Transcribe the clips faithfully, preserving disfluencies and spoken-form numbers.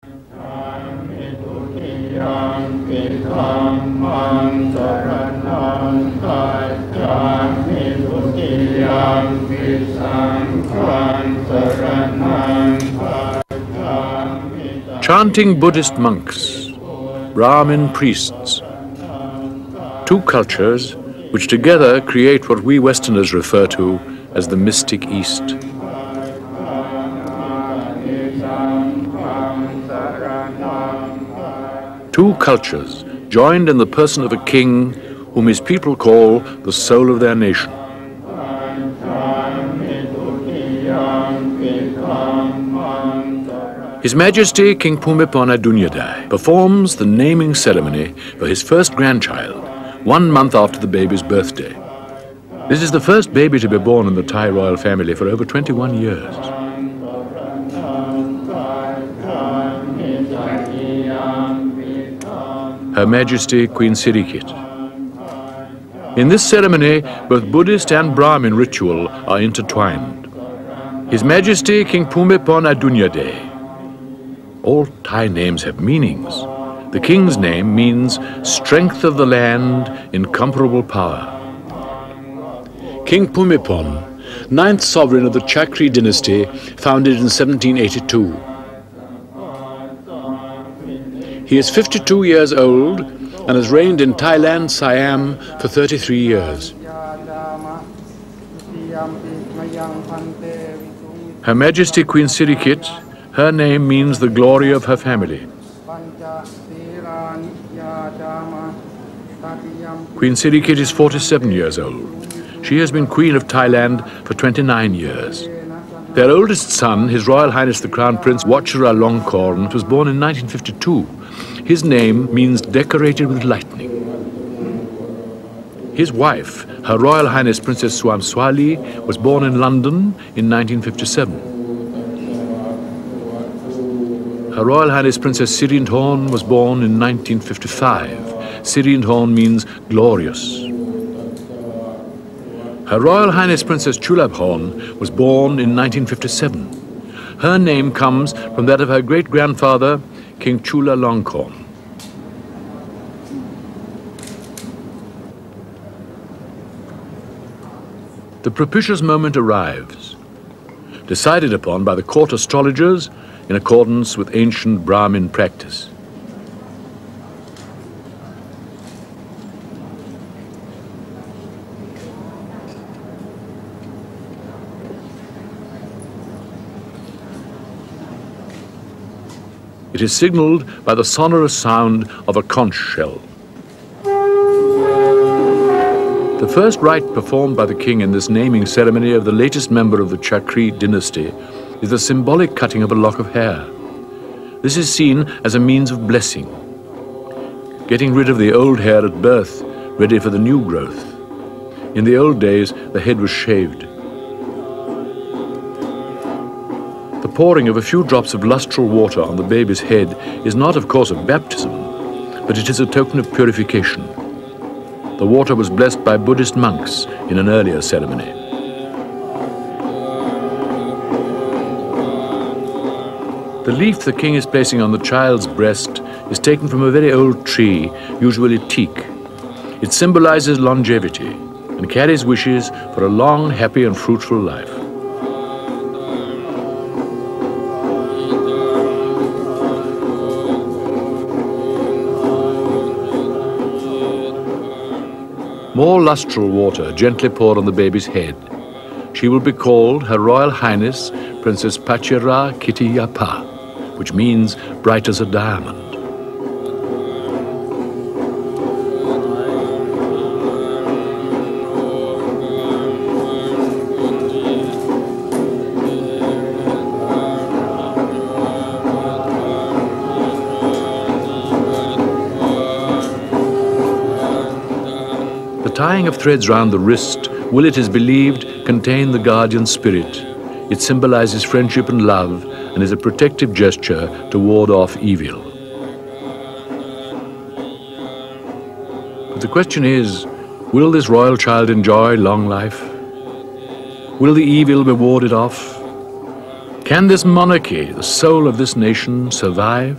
Chanting Buddhist monks, Brahmin priests, two cultures which together create what we Westerners refer to as the mystic East. Two cultures joined in the person of a king whom his people call the soul of their nation. His Majesty King Bhumibol Adulyadej performs the naming ceremony for his first grandchild, one month after the baby's birthday. This is the first baby to be born in the Thai royal family for over twenty-one years. Her Majesty Queen Sirikit. In this ceremony, both Buddhist and Brahmin ritual are intertwined. His Majesty King Bhumibol Adulyadej. All Thai names have meanings. The king's name means strength of the land, incomparable power. King Bhumibol, ninth sovereign of the Chakri dynasty, founded in seventeen eighty-two. He is fifty-two years old and has reigned in Thailand, Siam, for thirty-three years. Her Majesty Queen Sirikit, her name means the glory of her family. Queen Sirikit is forty-seven years old. She has been Queen of Thailand for twenty-nine years. Their oldest son, His Royal Highness the Crown Prince Vajiralongkorn, was born in nineteen fifty-two. His name means decorated with lightning. His wife, Her Royal Highness Princess Soamsawli, was born in London in nineteen fifty-seven. Her Royal Highness Princess Sirindhorn was born in nineteen fifty-five. Sirindhorn means glorious. Her Royal Highness Princess Chulabhorn was born in nineteen fifty-seven. Her name comes from that of her great-grandfather, King Chulalongkorn. The propitious moment arrives, decided upon by the court astrologers in accordance with ancient Brahmin practice. It is signaled by the sonorous sound of a conch shell. The first rite performed by the king in this naming ceremony of the latest member of the Chakri dynasty is the symbolic cutting of a lock of hair. This is seen as a means of blessing, getting rid of the old hair at birth, ready for the new growth. In the old days, the head was shaved. The pouring of a few drops of lustral water on the baby's head is not, of course, of baptism, but it is a token of purification. The water was blessed by Buddhist monks in an earlier ceremony. The leaf the king is placing on the child's breast is taken from a very old tree, usually teak. It symbolizes longevity and carries wishes for a long, happy and fruitful life. More lustral water gently poured on the baby's head. She will be called Her Royal Highness Princess Pachira Kitiyapa, which means bright as a diamond. The tying of threads round the wrist will, it is believed, contain the guardian spirit. It symbolizes friendship and love and is a protective gesture to ward off evil. But the question is, will this royal child enjoy long life? Will the evil be warded off? Can this monarchy, the soul of this nation, survive?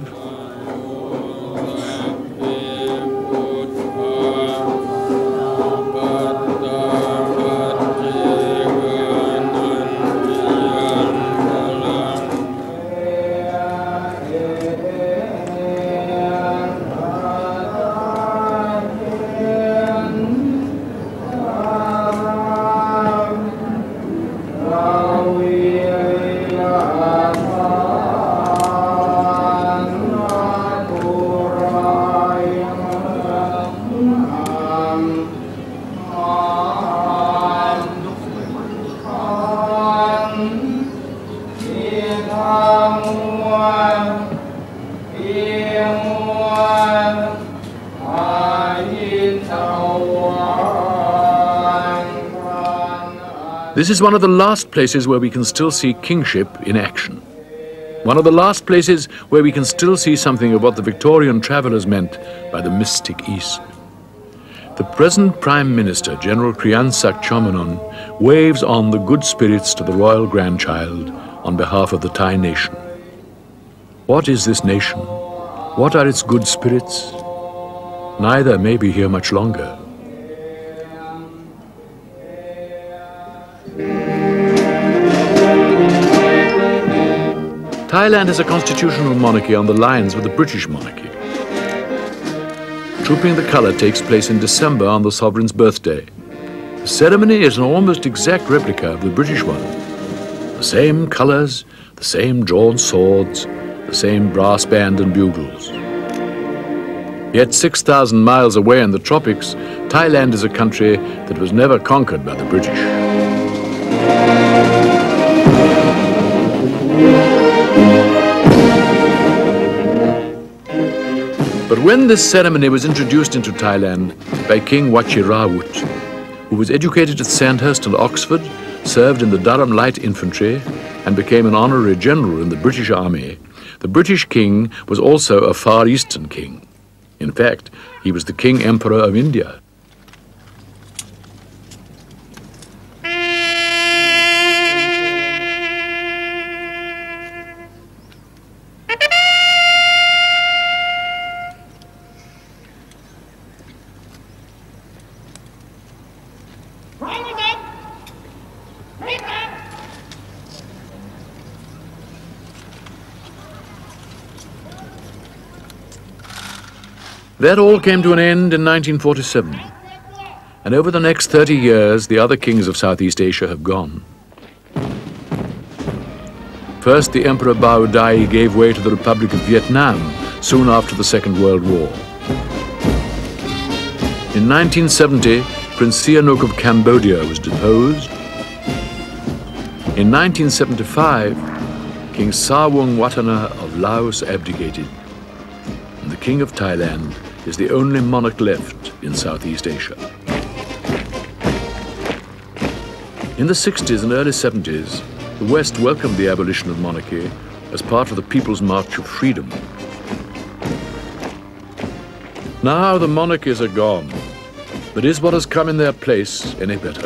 This is one of the last places where we can still see kingship in action. One of the last places where we can still see something of what the Victorian travellers meant by the mystic East. The present Prime Minister, General Kriyansak Chomonon, waves on the good spirits to the royal grandchild on behalf of the Thai nation. What is this nation? What are its good spirits? Neither may be here much longer. Thailand has a constitutional monarchy on the lines with the British monarchy. Trooping the colour takes place in December on the sovereign's birthday. The ceremony is an almost exact replica of the British one. The same colours, the same drawn swords, the same brass band and bugles. Yet six thousand miles away in the tropics, Thailand is a country that was never conquered by the British. But when this ceremony was introduced into Thailand by King Wachirawut, who was educated at Sandhurst and Oxford, served in the Durham Light Infantry, and became an honorary general in the British Army, the British king was also a Far Eastern king. In fact, he was the King Emperor of India. That all came to an end in nineteen forty-seven. And over the next thirty years, the other kings of Southeast Asia have gone. First, the Emperor Bao Dai gave way to the Republic of Vietnam soon after the Second World War. In nineteen seventy, Prince Sihanouk of Cambodia was deposed. In nineteen seventy-five, King Sawung Watana of Laos abdicated. And the King of Thailand is the only monarch left in Southeast Asia. In the sixties and early seventies, the West welcomed the abolition of monarchy as part of the People's March of Freedom. Now the monarchies are gone, but is what has come in their place any better?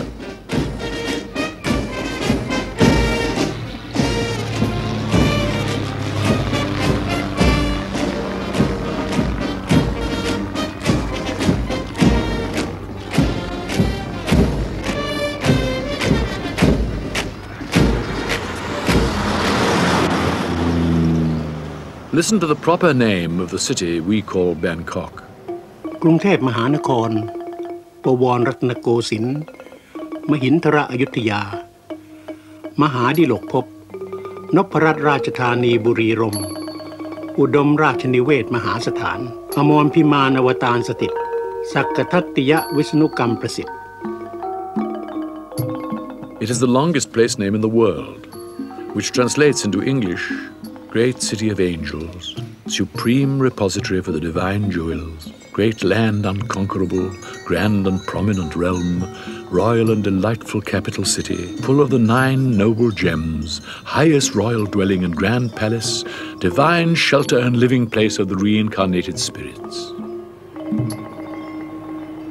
Listen to the proper name of the city we call Bangkok. กรุงเทพมหานครปวรรัตนโกสินทร์มหินทรอยุธยามหาดิลกภพนพรัตนราชธานีบุรีรมย์อุดมราชนิเวศมหาสถานอมรพิมานอวตารสถิตสักกทัตติยวิษณุกรรมประสิทธิ์ It is the longest place name in the world, which translates into English, Great City of Angels, Supreme Repository for the Divine Jewels, Great Land Unconquerable, Grand and Prominent Realm, Royal and Delightful Capital City, full of the Nine Noble Gems, Highest Royal Dwelling and Grand Palace, Divine Shelter and Living Place of the Reincarnated Spirits.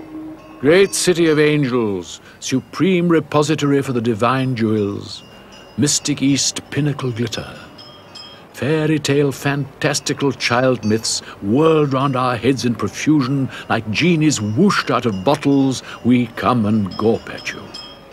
Great City of Angels, Supreme Repository for the Divine Jewels, mystic East pinnacle glitter. Fairy tale, fantastical child myths whirled round our heads in profusion like genies whooshed out of bottles. We come and gawp at you.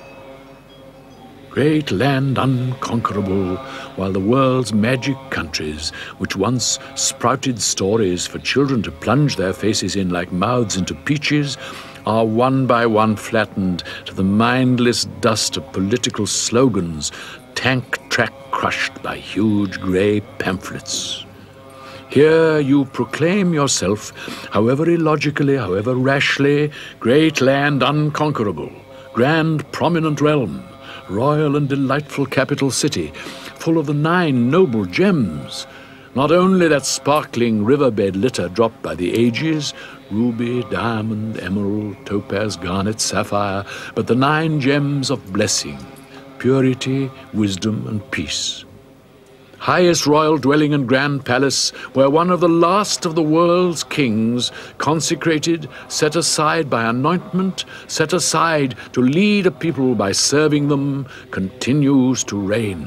Great land unconquerable, while the world's magic countries, which once sprouted stories for children to plunge their faces in like mouths into peaches, are one by one flattened to the mindless dust of political slogans, tank track crushed by huge grey pamphlets. Here you proclaim yourself, however illogically, however rashly, great land unconquerable, grand prominent realm, royal and delightful capital city, full of the nine noble gems. Not only that sparkling riverbed litter dropped by the ages, ruby, diamond, emerald, topaz, garnet, sapphire, but the nine gems of blessing, purity, wisdom, and peace. Highest royal dwelling and grand palace, where one of the last of the world's kings, consecrated, set aside by anointment, set aside to lead a people by serving them, continues to reign.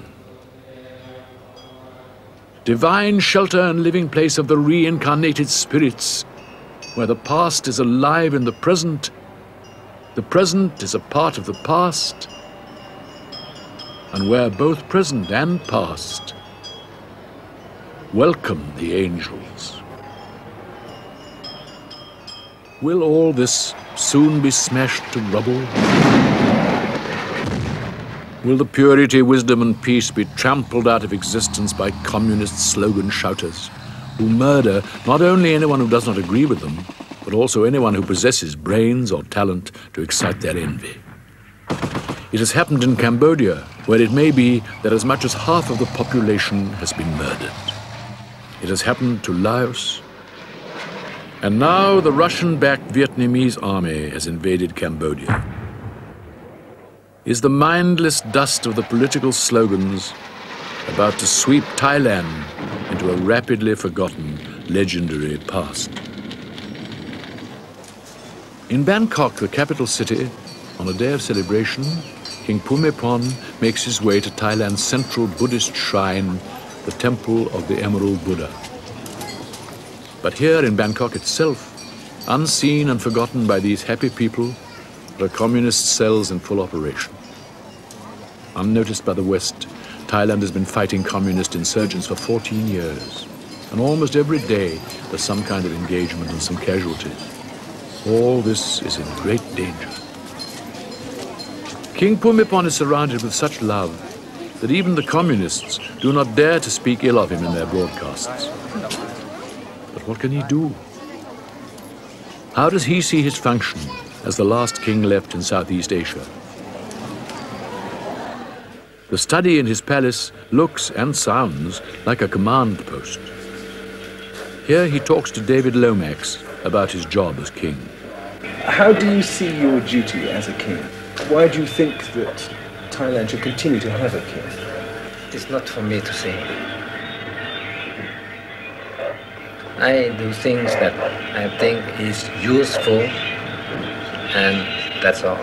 Divine shelter and living place of the reincarnated spirits, where the past is alive in the present, the present is a part of the past, and where both present and past welcome the angels. Will all this soon be smashed to rubble? Will the purity, wisdom, and peace be trampled out of existence by communist slogan shouters, who murder not only anyone who does not agree with them, but also anyone who possesses brains or talent to excite their envy? It has happened in Cambodia, where it may be that as much as half of the population has been murdered. It has happened to Laos. And now the Russian-backed Vietnamese army has invaded Cambodia. Is the mindless dust of the political slogans about to sweep Thailand into a rapidly forgotten, legendary past? In Bangkok, the capital city, on a day of celebration, King Bhumibol makes his way to Thailand's central Buddhist shrine, the Temple of the Emerald Buddha. But here in Bangkok itself, unseen and forgotten by these happy people, there are communist cells in full operation. Unnoticed by the West, Thailand has been fighting communist insurgents for fourteen years. And almost every day, there's some kind of engagement and some casualties. All this is in great danger. King Bhumibol is surrounded with such love that even the communists do not dare to speak ill of him in their broadcasts. But what can he do? How does he see his function as the last king left in Southeast Asia? The study in his palace looks and sounds like a command post. Here he talks to David Lomax about his job as king. How do you see your duty as a king? Why do you think that Thailand should continue to have a king? It's not for me to say. I do things that I think is useful, and that's all.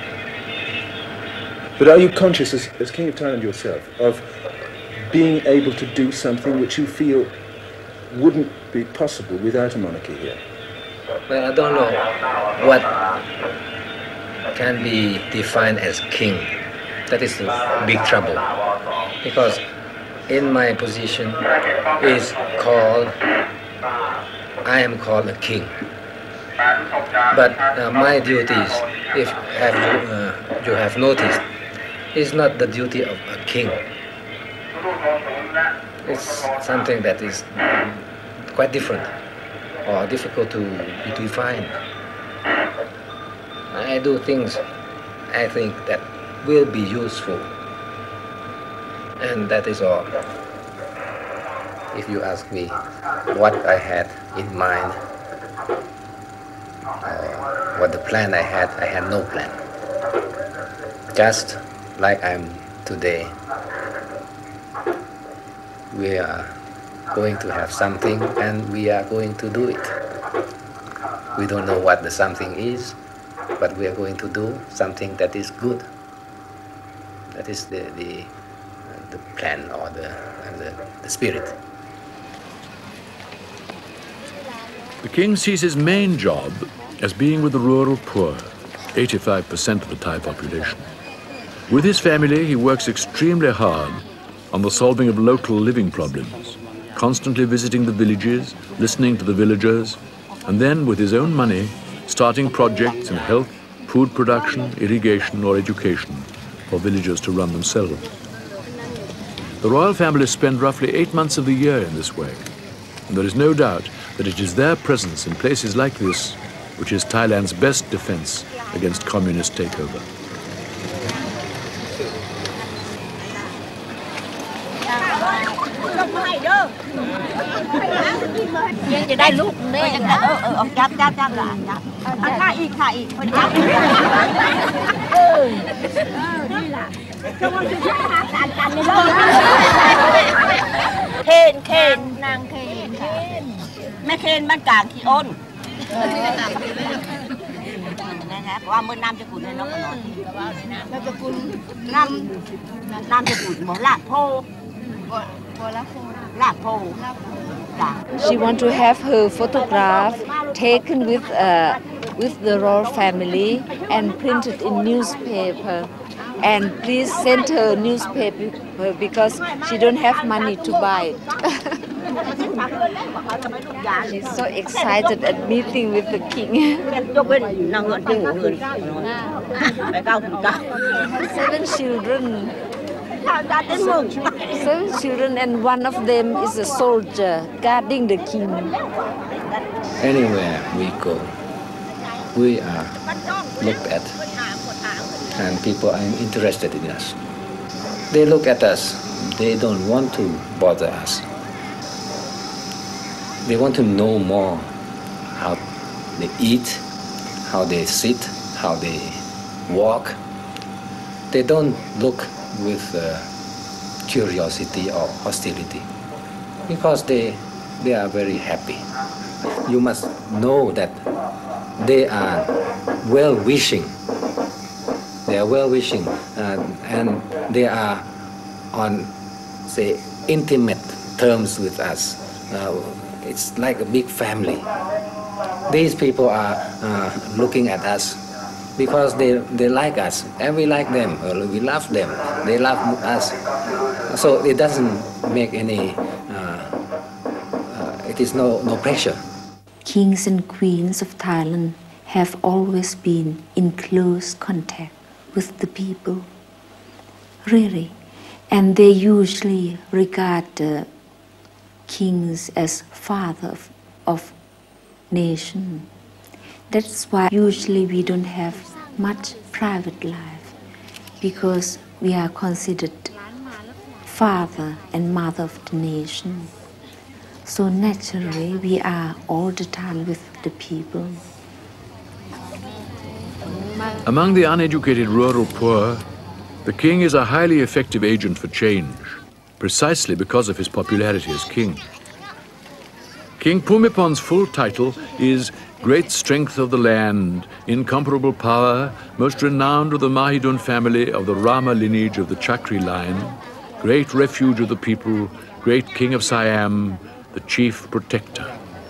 But are you conscious, as, as King of Thailand yourself, of being able to do something which you feel wouldn't be possible without a monarchy here? Well, I don't know what can be defined as king. That is the big trouble. Because in my position is called, I am called a king. But uh, my duties, if have you, uh, you have noticed, is not the duty of a king. It's something that is quite different or difficult to define. I do things I think that will be useful, and that is all. If you ask me what I had in mind, uh, what the plan I had, I had no plan. Just like I'm today, we are going to have something and we are going to do it. We don't know what the something is, but we are going to do something that is good. That is the, the the plan or the, the, the spirit. The king sees his main job as being with the rural poor, eighty-five percent of the Thai population. With his family, he works extremely hard on the solving of local living problems, constantly visiting the villages, listening to the villagers, and then, with his own money, starting projects in health, food production, irrigation, or education for villagers to run themselves. The royal family spend roughly eight months of the year in this way, and there is no doubt that it is their presence in places like this which is Thailand's best defense against communist takeover. ยังจะได้ลูกเด้เออเออจับจับจับหลานจับถ่ายอีกถ่ายอีกคนจับเออนี่ล่ะก็มันคือหาสารกันในโลกเคนเคนนางเคนแม่เคนบ้านกลางขี้อ้นนะครับว่าเมื่อนามจะกุลในนกนอนนามจะกุลนามนามจะกุลหมอลาโพลาโพ She wants to have her photograph taken with uh, with the royal family and printed in newspaper. And please send her newspaper because she don't have money to buy it. She's so excited at meeting with the king. Seven children. Seven children, and one of them is a soldier guarding the king. Anywhere we go, we are looked at, and people are interested in us. They look at us, they don't want to bother us. They want to know more how they eat, how they sit, how they walk. They don't look with uh, curiosity or hostility because they they are very happy. You must know that they are well-wishing. They are well-wishing uh, and they are on, say, intimate terms with us. Uh, it's like a big family. These people are uh, looking at us because they, they like us and we like them, or we love them, they love us. So it doesn't make any, uh, uh, it is no, no pressure. Kings and queens of Thailand have always been in close contact with the people, really. And they usually regard the kings as father of, of nation. That's why usually we don't have much private life because we are considered father and mother of the nation. So naturally we are all the time with the people. Among the uneducated rural poor, the king is a highly effective agent for change, precisely because of his popularity as king. King Bhumipon's full title is Great Strength of the Land, Incomparable Power, Most Renowned of the Mahidun family of the Rama lineage of the Chakri line, Great Refuge of the People, Great King of Siam, the Chief Protector.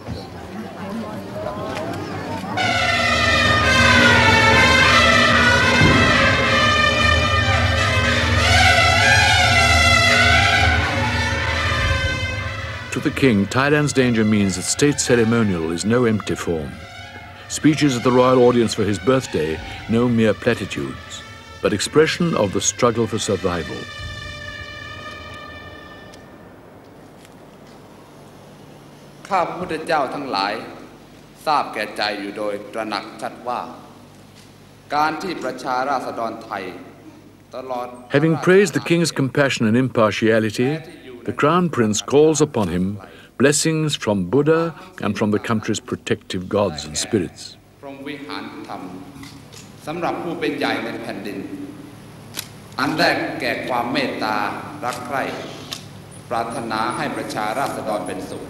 To the king, Thailand's danger means that state ceremonial is no empty form. Speeches at the royal audience for his birthday, no mere platitudes, but expression of the struggle for survival. ข้าพระพุทธเจ้าทั้งหลายทราบแก่ใจอยู่โดยตระหนักชัดว่าการที่ประชาราษฎรไทยตลอด Having praised the king's compassion and impartiality, the Crown Prince calls upon him blessings from Buddha and from the country's protective gods and spirits. พรหมวิหารธรรมสำหรับผู้เป็นใหญ่ในแผ่นดินอันแรกแก่ความเมตตารักใคร่ปรารถนาให้ประชาราษฎรเป็นสุข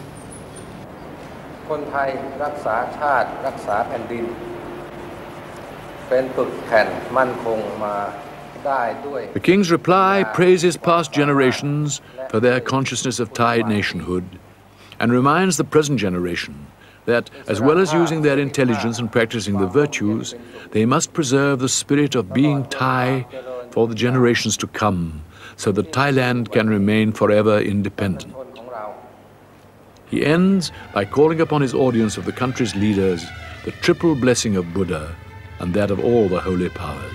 คนไทยรักษาชาติรักษาแผ่นดินเป็นปึกแผ่นมั่นคงมา The king's reply praises past generations for their consciousness of Thai nationhood and reminds the present generation that, as well as using their intelligence and practicing the virtues, they must preserve the spirit of being Thai for the generations to come, so that Thailand can remain forever independent. He ends by calling upon his audience of the country's leaders the triple blessing of Buddha and that of all the holy powers.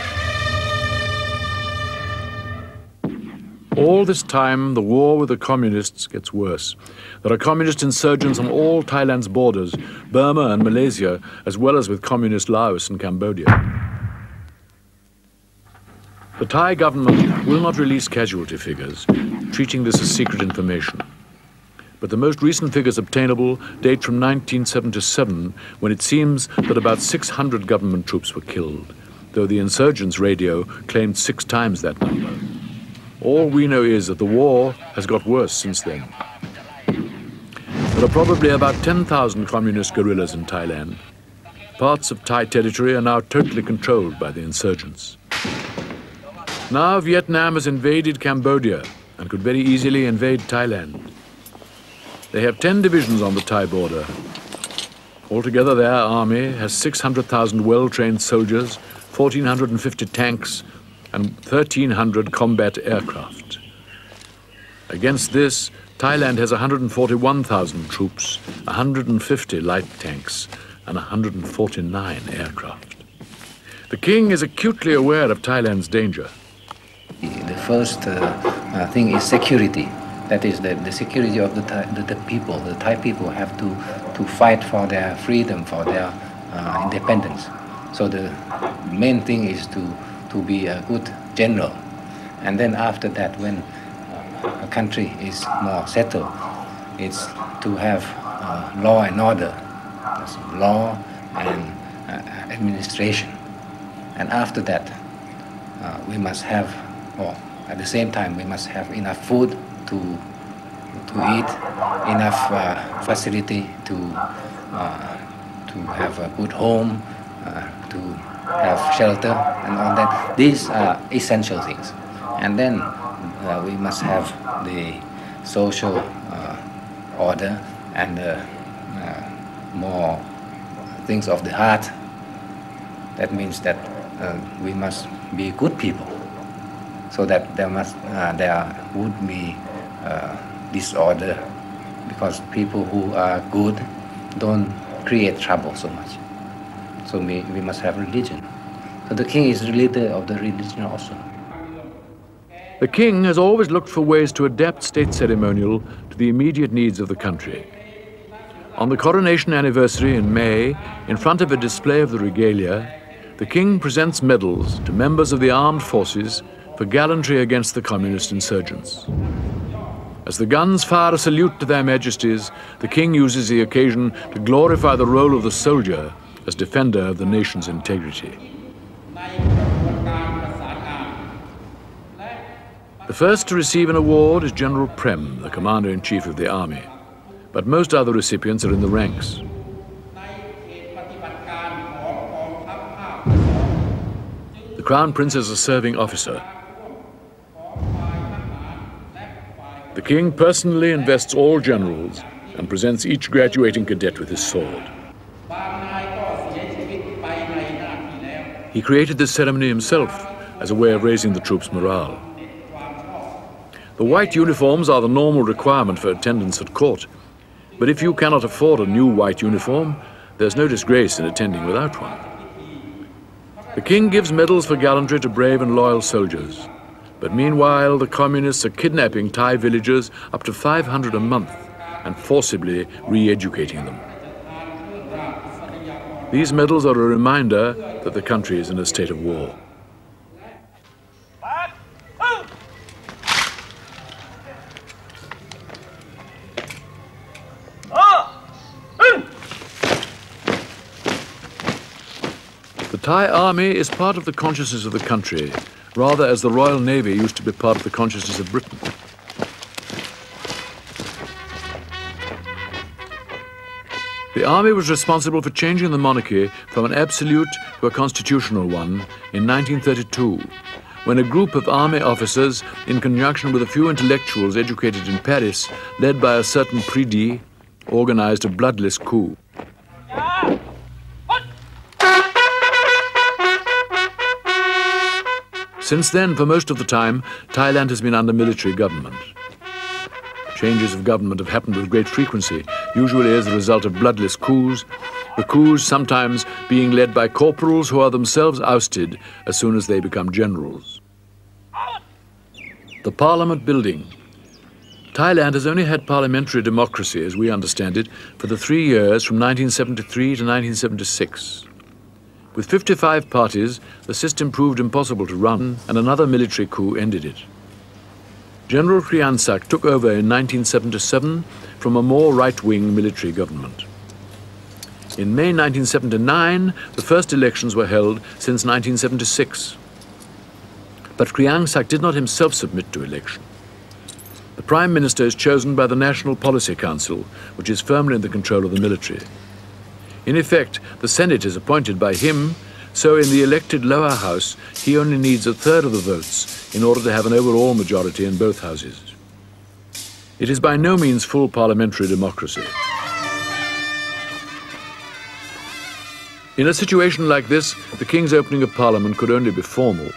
All this time, the war with the communists gets worse. There are communist insurgents on all Thailand's borders, Burma and Malaysia, as well as with communist Laos and Cambodia. The Thai government will not release casualty figures, treating this as secret information. But the most recent figures obtainable date from nineteen seventy-seven, when it seems that about six hundred government troops were killed, though the insurgents' radio claimed six times that number. All we know is that the war has got worse since then. There are probably about ten thousand communist guerrillas in Thailand. Parts of Thai territory are now totally controlled by the insurgents. Now Vietnam has invaded Cambodia and could very easily invade Thailand. They have ten divisions on the Thai border. Altogether, their army has six hundred thousand well-trained soldiers, one thousand four hundred fifty tanks, and one thousand three hundred combat aircraft. Against this, Thailand has one hundred forty-one thousand troops, one hundred fifty light tanks, and one hundred forty-nine aircraft. The king is acutely aware of Thailand's danger. The first uh, uh, thing is security. That is the, the security of the, Thai, the, the people. The Thai people have to, to fight for their freedom, for their uh, independence. So the main thing is to, to be a good general. And then after that, when uh, a country is more settled, it's to have uh, law and order, law and uh, administration. And after that, uh, we must have, or at the same time, we must have enough food to, to eat, enough uh, facility to, uh, to have a good home, uh, to have shelter and all that. These are essential things. And then uh, we must have the social uh, order and uh, uh, more things of the heart. That means that uh, we must be good people, so that there must uh, there would be uh, disorder, because people who are good don't create trouble so much. So we, we must have religion. So the king is the leader of the religion also. The king has always looked for ways to adapt state ceremonial to the immediate needs of the country. On the coronation anniversary in May, in front of a display of the regalia, the king presents medals to members of the armed forces for gallantry against the communist insurgents. As the guns fire a salute to their majesties, the king uses the occasion to glorify the role of the soldier as defender of the nation's integrity. The first to receive an award is General Prem, the commander-in-chief of the army, but most other recipients are in the ranks. The Crown Prince is a serving officer. The king personally invests all generals and presents each graduating cadet with his sword. He created this ceremony himself as a way of raising the troops' morale. The white uniforms are the normal requirement for attendance at court, but if you cannot afford a new white uniform, there's no disgrace in attending without one. The king gives medals for gallantry to brave and loyal soldiers, but meanwhile the communists are kidnapping Thai villagers, up to five hundred a month, and forcibly re-educating them. These medals are a reminder that the country is in a state of war. The Thai army is part of the consciousness of the country, rather as the Royal Navy used to be part of the consciousness of Britain. The army was responsible for changing the monarchy from an absolute to a constitutional one in nineteen thirty-two, when a group of army officers, in conjunction with a few intellectuals educated in Paris, led by a certain Pridi, organized a bloodless coup. Since then, for most of the time, Thailand has been under military government. Changes of government have happened with great frequency, usually as a result of bloodless coups, the coups sometimes being led by corporals who are themselves ousted as soon as they become generals. The Parliament building. Thailand has only had parliamentary democracy, as we understand it, for the three years from nineteen seventy-three to nineteen seventy-six. With fifty-five parties, the system proved impossible to run, and another military coup ended it. General Krian Sak took over in nineteen seventy-seven from a more right-wing military government. In May nineteen seventy-nine, the first elections were held since nineteen seventy-six. But Krian Sak did not himself submit to election. The Prime Minister is chosen by the National Policy Council, which is firmly in the control of the military. In effect, the Senate is appointed by him, so in the elected lower house, he only needs a third of the votes in order to have an overall majority in both houses. It is by no means full parliamentary democracy. In a situation like this, the King's opening of Parliament could only be formal.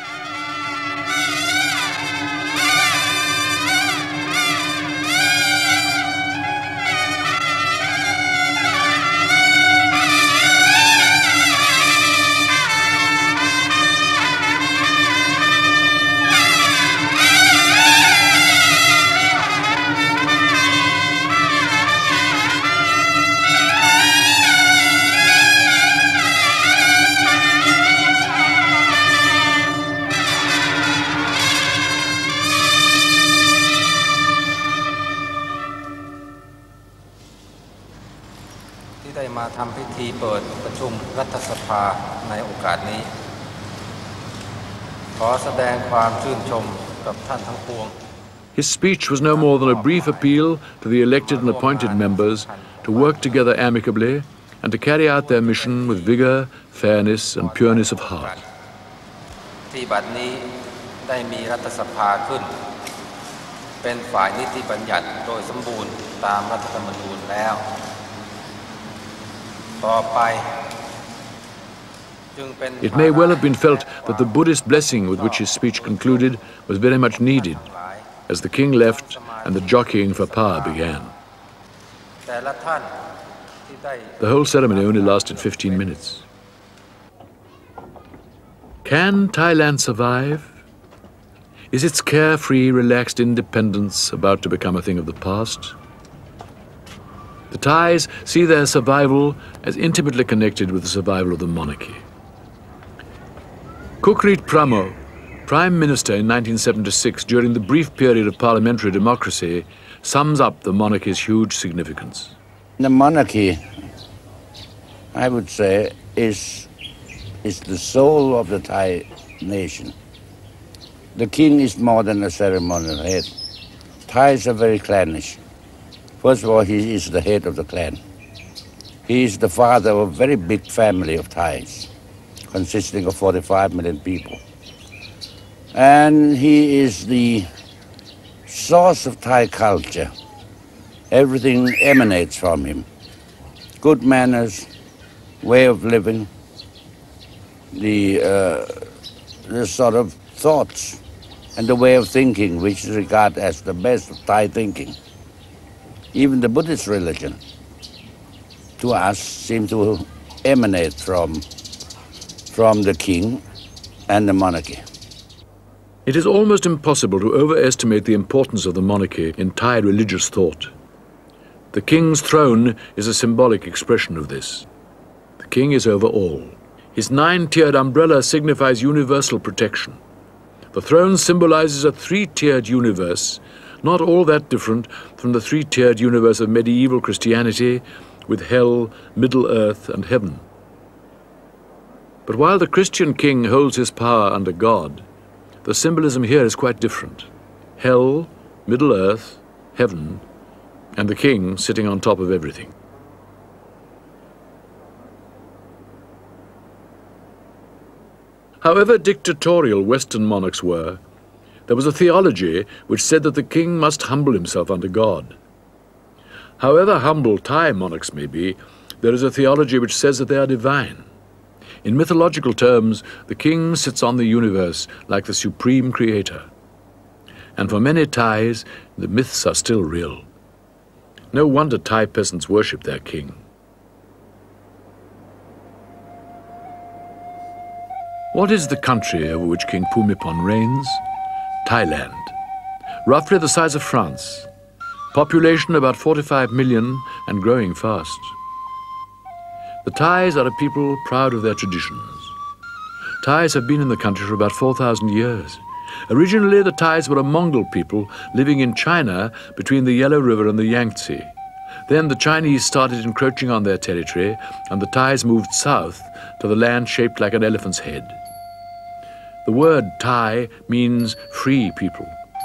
His speech was no more than a brief appeal to the elected and appointed members to work together amicably and to carry out their mission with vigor, fairness, and pureness of heart. It may well have been felt that the Buddhist blessing with which his speech concluded was very much needed as the King left and the jockeying for power began. The whole ceremony only lasted fifteen minutes. Can Thailand survive? Is its carefree, relaxed independence about to become a thing of the past? The Thais see their survival as intimately connected with the survival of the monarchy. Kukrit Pramo, Prime Minister in nineteen seventy-six, during the brief period of parliamentary democracy, sums up the monarchy's huge significance. The monarchy, I would say, is, is the soul of the Thai nation. The king is more than a ceremonial head. Thais are very clannish. First of all, he is the head of the clan. He is the father of a very big family of Thais, consisting of forty-five million people. And he is the source of Thai culture. Everything emanates from him. Good manners, way of living, the, uh, the sort of thoughts and the way of thinking which is regarded as the best of Thai thinking. Even the Buddhist religion, to us, seem to emanate from, from the king and the monarchy. It is almost impossible to overestimate the importance of the monarchy in Thai religious thought. The king's throne is a symbolic expression of this. The king is over all. His nine-tiered umbrella signifies universal protection. The throne symbolizes a three-tiered universe, not all that different from the three-tiered universe of medieval Christianity, with hell, Middle Earth, and heaven. But while the Christian king holds his power under God, the symbolism here is quite different. Hell, Middle Earth, heaven, and the king sitting on top of everything. However dictatorial Western monarchs were, there was a theology which said that the king must humble himself under God. However humble Thai monarchs may be, there is a theology which says that they are divine. In mythological terms, the king sits on the universe like the supreme creator. And for many Thais, the myths are still real. No wonder Thai peasants worship their king. What is the country over which King Bhumibol reigns? Thailand. Roughly the size of France. Population about forty-five million and growing fast. The Thais are a people proud of their traditions. Thais have been in the country for about four thousand years. Originally, the Thais were a Mongol people living in China between the Yellow River and the Yangtze. Then the Chinese started encroaching on their territory, and the Thais moved south to the land shaped like an elephant's head. The word Thai means free people.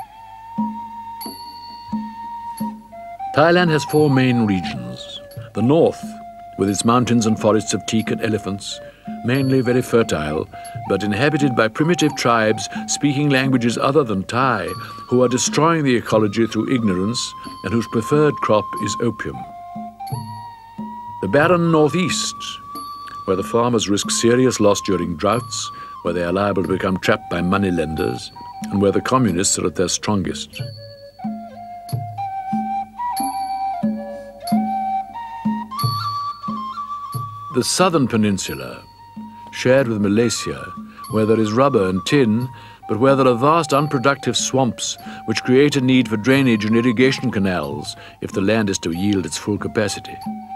Thailand has four main regions. The north, with its mountains and forests of teak and elephants, mainly very fertile, but inhabited by primitive tribes speaking languages other than Thai, who are destroying the ecology through ignorance and whose preferred crop is opium. The barren northeast, where the farmers risk serious loss during droughts, where they are liable to become trapped by moneylenders, and where the communists are at their strongest. The southern peninsula, shared with Malaysia, where there is rubber and tin, but where there are vast unproductive swamps which create a need for drainage and irrigation canals if the land is to yield its full capacity.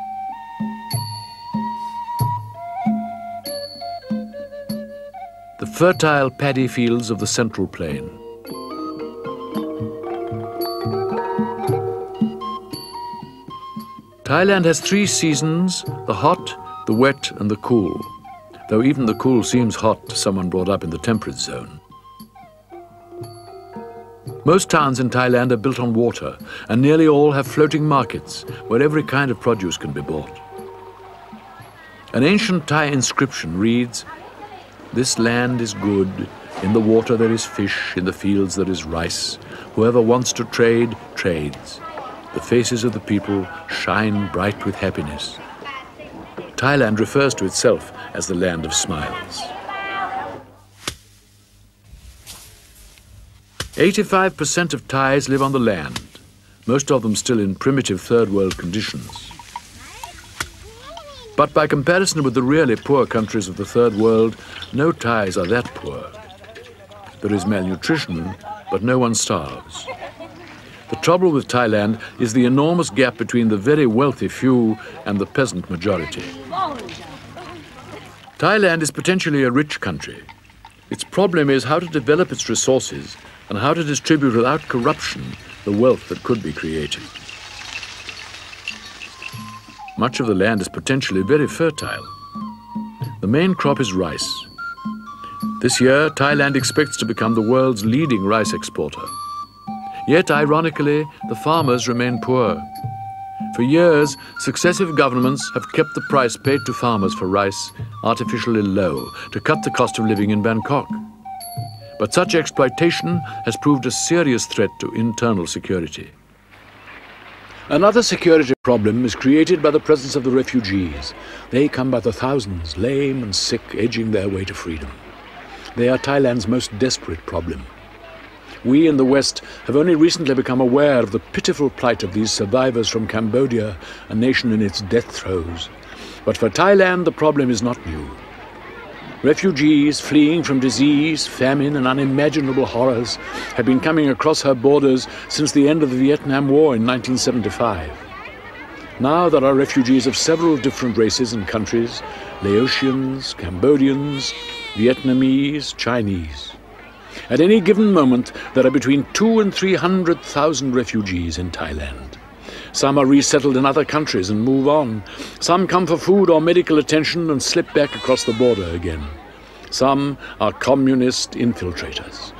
The fertile paddy fields of the Central Plain. Thailand has three seasons: the hot, the wet and the cool, though even the cool seems hot to someone brought up in the temperate zone. Most towns in Thailand are built on water, and nearly all have floating markets where every kind of produce can be bought. An ancient Thai inscription reads, "This land is good, in the water there is fish, in the fields there is rice. Whoever wants to trade, trades. The faces of the people shine bright with happiness." Thailand refers to itself as the land of smiles. eighty-five percent of Thais live on the land, most of them still in primitive third world conditions. But by comparison with the really poor countries of the third world, no Thais are that poor. There is malnutrition, but no one starves. The trouble with Thailand is the enormous gap between the very wealthy few and the peasant majority. Thailand is potentially a rich country. Its problem is how to develop its resources and how to distribute without corruption the wealth that could be created. Much of the land is potentially very fertile. The main crop is rice. This year, Thailand expects to become the world's leading rice exporter. Yet, ironically, the farmers remain poor. For years, successive governments have kept the price paid to farmers for rice artificially low to cut the cost of living in Bangkok. But such exploitation has proved a serious threat to internal security. Another security problem is created by the presence of the refugees. They come by the thousands, lame and sick, edging their way to freedom. They are Thailand's most desperate problem. We in the West have only recently become aware of the pitiful plight of these survivors from Cambodia, a nation in its death throes. But for Thailand, the problem is not new. Refugees fleeing from disease, famine, and unimaginable horrors have been coming across her borders since the end of the Vietnam War in nineteen seventy-five. Now there are refugees of several different races and countries: Laotians, Cambodians, Vietnamese, Chinese. At any given moment, there are between two and three hundred thousand refugees in Thailand. Some are resettled in other countries and move on. Some come for food or medical attention and slip back across the border again. Some are communist infiltrators.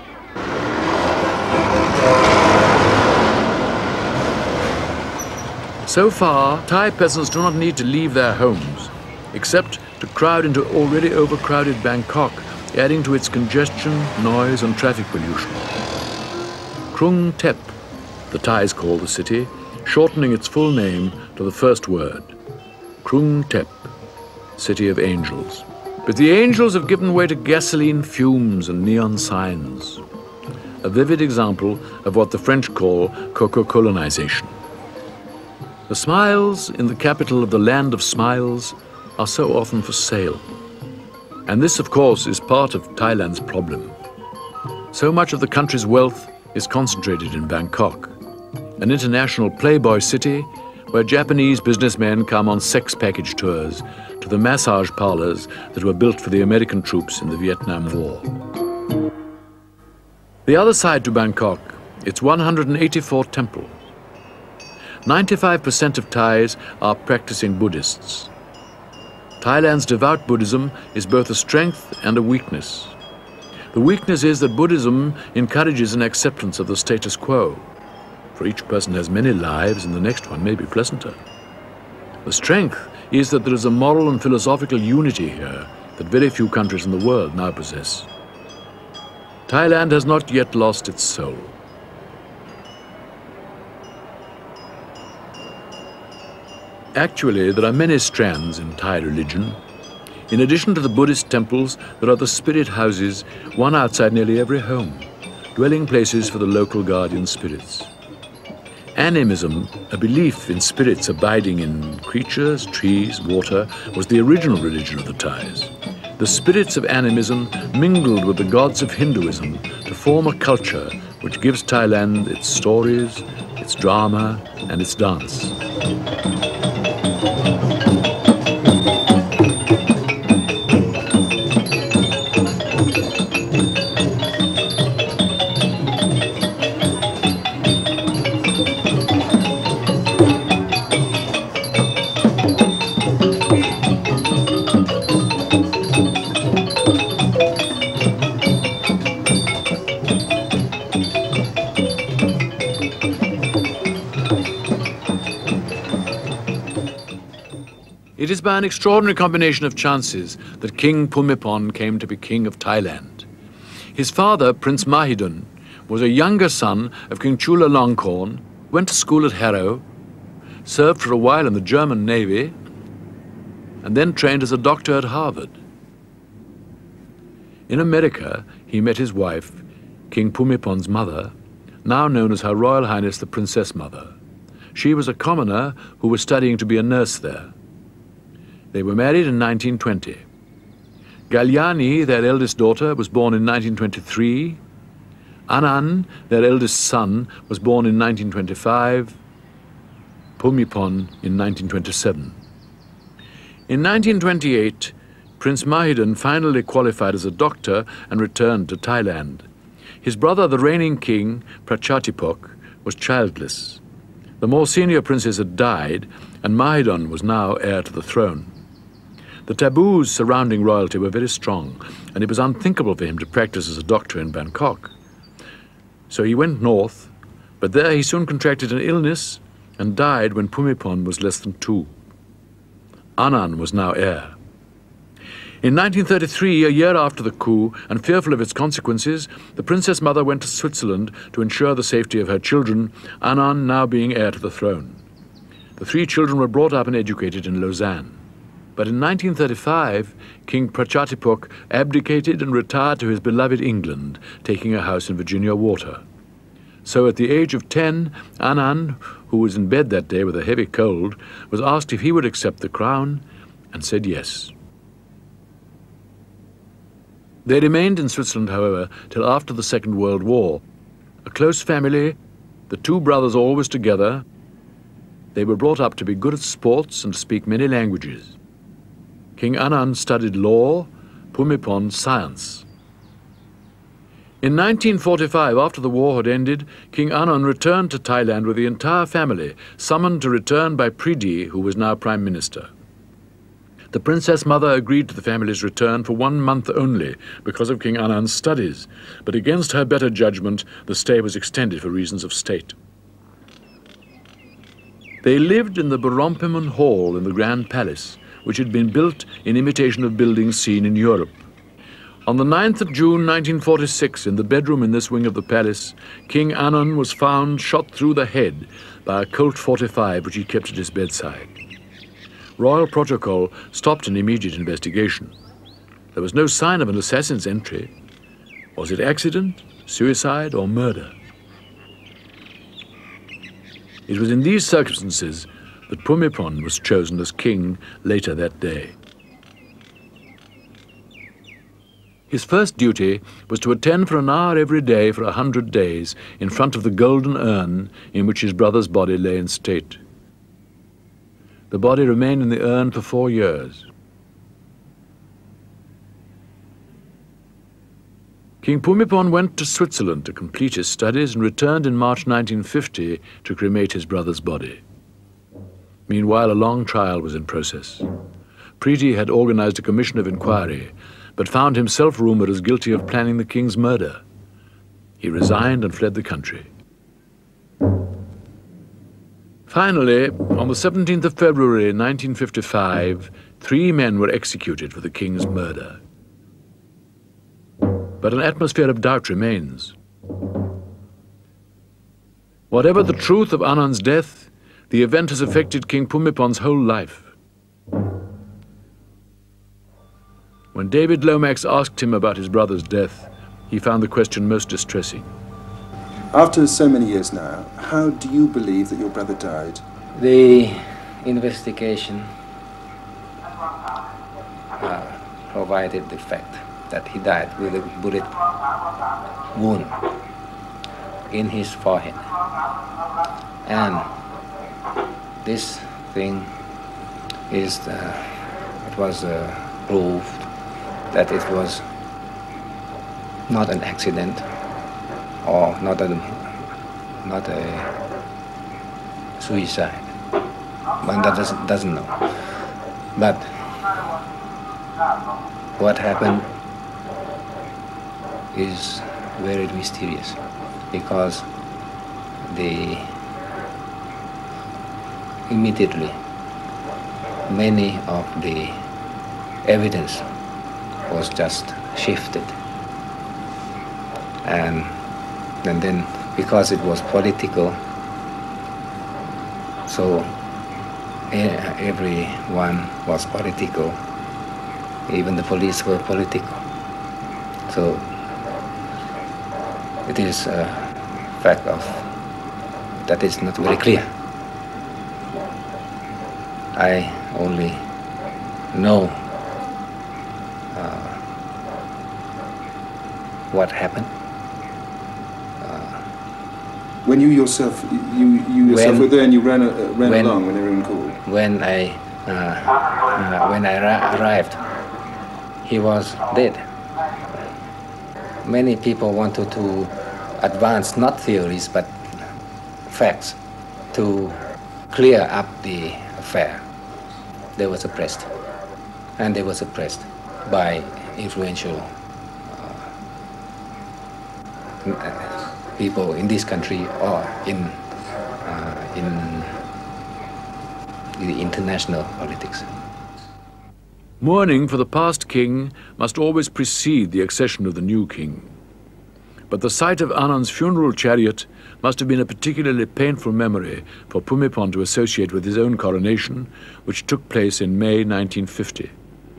So far, Thai peasants do not need to leave their homes, except to crowd into already overcrowded Bangkok adding to its congestion, noise and traffic pollution. Krung Thep, the Thais call the city, shortening its full name to the first word, Krung Thep, City of Angels. But the angels have given way to gasoline fumes and neon signs, a vivid example of what the French call coco-colonization. The smiles in the capital of the land of smiles are so often for sale. And this, of course, is part of Thailand's problem. So much of the country's wealth is concentrated in Bangkok, an international playboy city where Japanese businessmen come on sex package tours to the massage parlors that were built for the American troops in the Vietnam War. The other side to Bangkok, its one hundred eighty-four temples. ninety-five percent of Thais are practicing Buddhists. Thailand's devout Buddhism is both a strength and a weakness. The weakness is that Buddhism encourages an acceptance of the status quo, for each person has many lives and the next one may be pleasanter. The strength is that there is a moral and philosophical unity here that very few countries in the world now possess. Thailand has not yet lost its soul. Actually, there are many strands in Thai religion. In addition to the Buddhist temples, there are the spirit houses, one outside nearly every home, dwelling places for the local guardian spirits. Animism, a belief in spirits abiding in creatures, trees, water, was the original religion of the Thais. The spirits of animism mingled with the gods of Hinduism to form a culture which gives Thailand its stories, its drama, and its dance. It is by an extraordinary combination of chances that King Bhumibol came to be king of Thailand. His father, Prince Mahidol, was a younger son of King Chulalongkorn, went to school at Harrow, served for a while in the German Navy, and then trained as a doctor at Harvard. In America, he met his wife, King Bhumibol's mother, now known as Her Royal Highness the Princess Mother. She was a commoner who was studying to be a nurse there. They were married in nineteen twenty. Galyani, their eldest daughter, was born in nineteen twenty-three. Anand, their eldest son, was born in nineteen twenty-five. Bhumibol in nineteen twenty-seven. In nineteen twenty-eight, Prince Mahidol finally qualified as a doctor and returned to Thailand. His brother, the reigning king, Prachatiphok, was childless. The more senior princes had died, and Mahidol was now heir to the throne. The taboos surrounding royalty were very strong, and it was unthinkable for him to practice as a doctor in Bangkok. So he went north, but there he soon contracted an illness and died when Bhumibol was less than two. Anand was now heir. In nineteen thirty-three, a year after the coup, and fearful of its consequences, the princess mother went to Switzerland to ensure the safety of her children, Anand now being heir to the throne. The three children were brought up and educated in Lausanne. But in nineteen thirty-five, King Prachatiphok abdicated and retired to his beloved England, taking a house in Virginia Water. So at the age of ten, Anand, who was in bed that day with a heavy cold, was asked if he would accept the crown, and said yes. They remained in Switzerland, however, till after the Second World War. A close family, the two brothers always together. They were brought up to be good at sports and to speak many languages. King Anand studied law, Bhumibol science. In nineteen forty-five, after the war had ended, King Anand returned to Thailand with the entire family, summoned to return by Pridi, who was now Prime Minister. The princess mother agreed to the family's return for one month only because of King Anand's studies, but against her better judgment, the stay was extended for reasons of state. They lived in the Borompiman Hall in the Grand Palace, which had been built in imitation of buildings seen in Europe. On the ninth of June nineteen forty-six, in the bedroom in this wing of the palace, King Anand was found shot through the head by a Colt forty-five which he kept at his bedside. Royal protocol stopped an immediate investigation. There was no sign of an assassin's entry. Was it accident, suicide, or murder? It was in these circumstances that Bhumibol was chosen as king later that day. His first duty was to attend for an hour every day for a hundred days in front of the golden urn in which his brother's body lay in state. The body remained in the urn for four years. King Bhumibol went to Switzerland to complete his studies and returned in March nineteen fifty to cremate his brother's body. Meanwhile, a long trial was in process. Preeti had organized a commission of inquiry, but found himself rumored as guilty of planning the king's murder. He resigned and fled the country. Finally, on the seventeenth of February nineteen fifty-five, three men were executed for the king's murder. But an atmosphere of doubt remains. Whatever the truth of Anand's death, the event has affected King Bhumibol's whole life. When David Lomax asked him about his brother's death, he found the question most distressing. After so many years now, how do you believe that your brother died? The investigation uh, provided the fact that he died with a bullet wound in his forehead. And this thing is, the, it was uh, proved that it was not an accident or not a, not a suicide. One doesn't, doesn't know. But what happened is very mysterious, because the immediately many of the evidence was just shifted, and and then because it was political, so everyone was political, even the police were political. So it is a fact of that is not very clear. I only know uh, what happened. Uh, when you yourself, you, you yourself when, were there and you ran, uh, ran when, along when everyone called? When I, uh, uh, when I arrived, he was dead. Many people wanted to advance not theories but facts to clear up the affair. They were suppressed, and they were suppressed by influential uh, people in this country or in uh, in the international politics. Mourning for the past king must always precede the accession of the new king. But the sight of Anand's funeral chariot must have been a particularly painful memory for Bhumibol to associate with his own coronation, which took place in May nineteen fifty.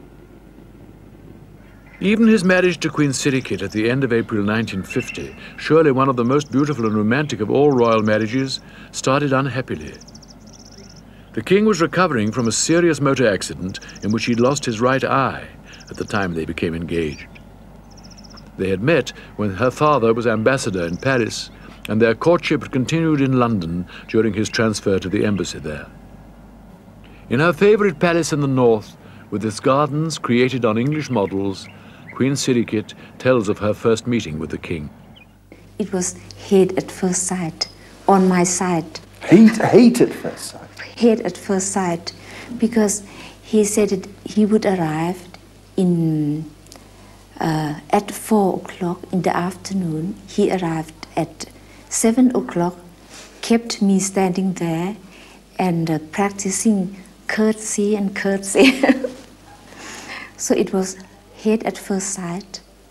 Even his marriage to Queen Sirikit at the end of April nineteen fifty, surely one of the most beautiful and romantic of all royal marriages, started unhappily. The king was recovering from a serious motor accident in which he'd lost his right eye at the time they became engaged. They had met when her father was ambassador in Paris, and their courtship had continued in London during his transfer to the embassy there. In her favorite palace in the north, with its gardens created on English models, Queen Sirikit tells of her first meeting with the king. It was hate at first sight, on my side. Hate, hate at first sight? Hate at first sight, because he said that he would arrive in, uh, at four o'clock in the afternoon. He arrived at seven o'clock, kept me standing there and uh, practicing courtesy and courtesy. So it was hate at first sight.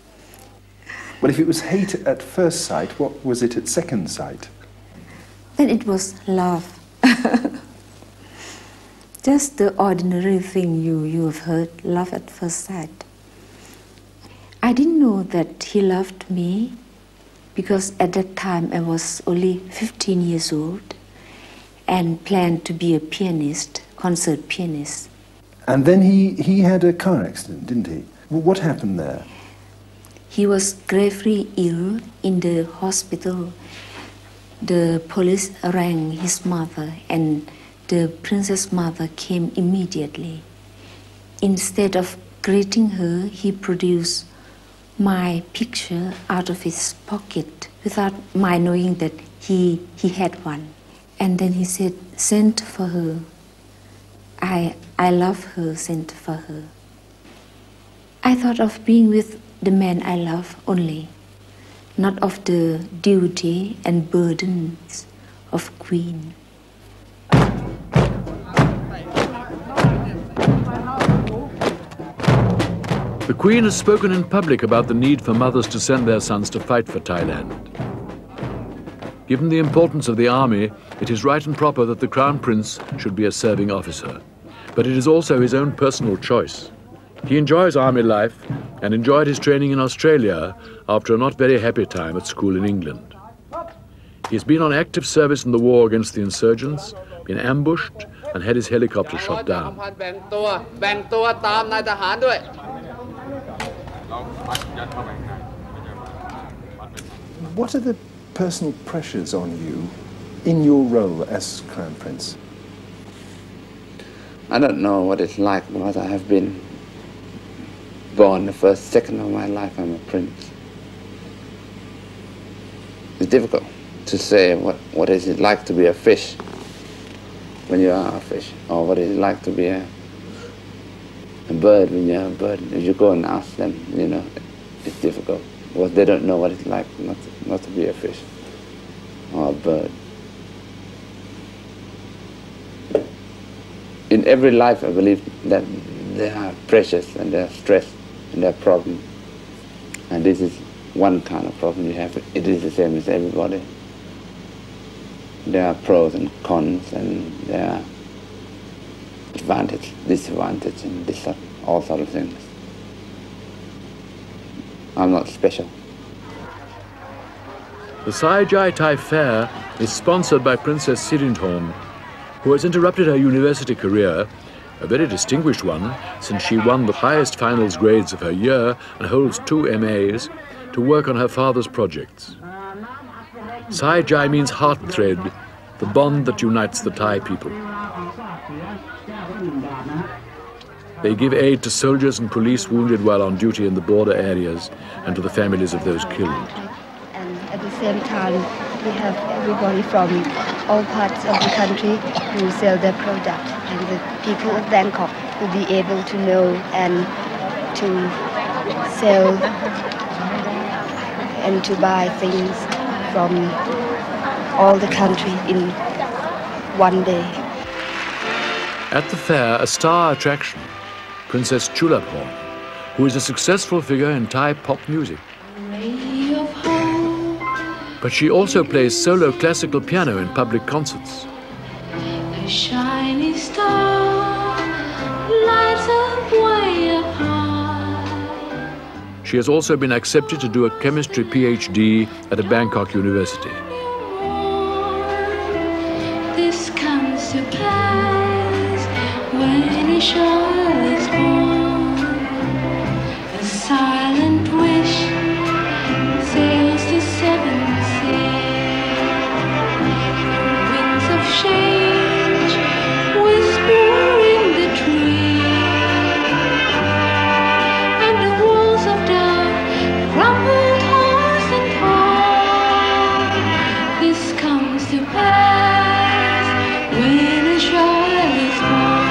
Well, if it was hate at first sight, what was it at second sight? Then it was love. Just the ordinary thing you, you have heard, love at first sight. I didn't know that he loved me because at that time I was only fifteen years old and planned to be a pianist, concert pianist. And then he, he had a car accident, didn't he? What happened there? He was gravely ill in the hospital. The police rang his mother and the princess mother came immediately. Instead of greeting her, he produced my picture out of his pocket without my knowing that he, he had one. And then he said, send for her. I, I love her, sent for her. I thought of being with the man I love only, not of the duty and burdens of Queen. The Queen has spoken in public about the need for mothers to send their sons to fight for Thailand. Given the importance of the army, it is right and proper that the Crown Prince should be a serving officer. But it is also his own personal choice. He enjoys army life and enjoyed his training in Australia after a not very happy time at school in England. He has been on active service in the war against the insurgents, been ambushed and had his helicopter shot down. What are the personal pressures on you in your role as Crown Prince? I don't know what it's like because I have been born the first second of my life. I'm a prince. It's difficult to say what, what is it like to be a fish when you are a fish, or what is it like to be a, a bird when you're a bird. If you go and ask them, you know, it's difficult because they don't know what it's like not to, not to be a fish or a bird. In every life, I believe that there are pressures and there are stress and there are problems. And this is one kind of problem you have. It is the same as everybody. There are pros and cons, and there are advantage, disadvantage, and this, all sort of things. I'm not special. The Sai Jai Thai Fair is sponsored by Princess Sirindhorn, who has interrupted her university career, a very distinguished one, since she won the highest finals grades of her year and holds two M As, to work on her father's projects. Sai Jai means heart thread, the bond that unites the Thai people. They give aid to soldiers and police wounded while on duty in the border areas and to the families of those killed. And at the same time, we have everybody from all parts of the country who sell their product, and the people of Bangkok will be able to know and to sell and to buy things from all the country in one day. At the fair, a star attraction, Princess Chulabhorn, who is a successful figure in Thai pop music. But she also plays solo classical piano in public concerts. A shiny star lights up way up high. She has also been accepted to do a chemistry PhD at a Bangkok university. This comes to pass when a child is born. A silent wish sails the seven winds of change whisper in the tree, and the walls of doubt crumble toss and toss. This comes to pass when a child is born.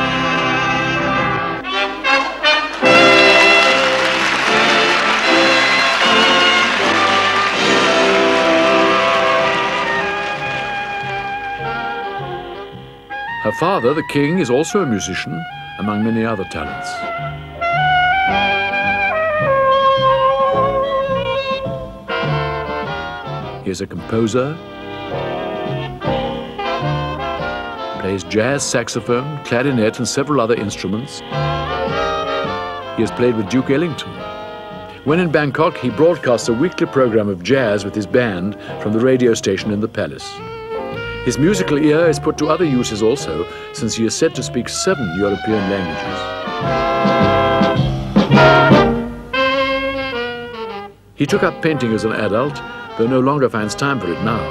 Her father, the king, is also a musician, among many other talents. He is a composer, plays jazz saxophone, clarinet, and several other instruments. He has played with Duke Ellington. When in Bangkok, he broadcasts a weekly program of jazz with his band from the radio station in the palace. His musical ear is put to other uses also, since he is said to speak seven European languages. He took up painting as an adult, though no longer finds time for it now.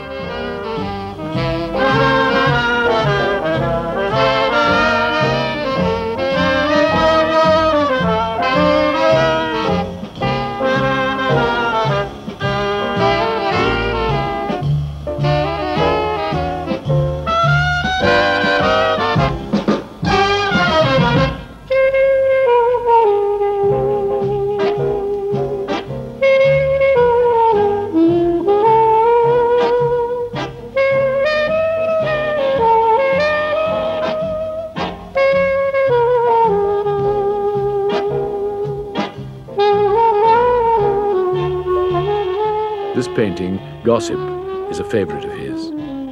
This painting, Gossip, is a favorite of his.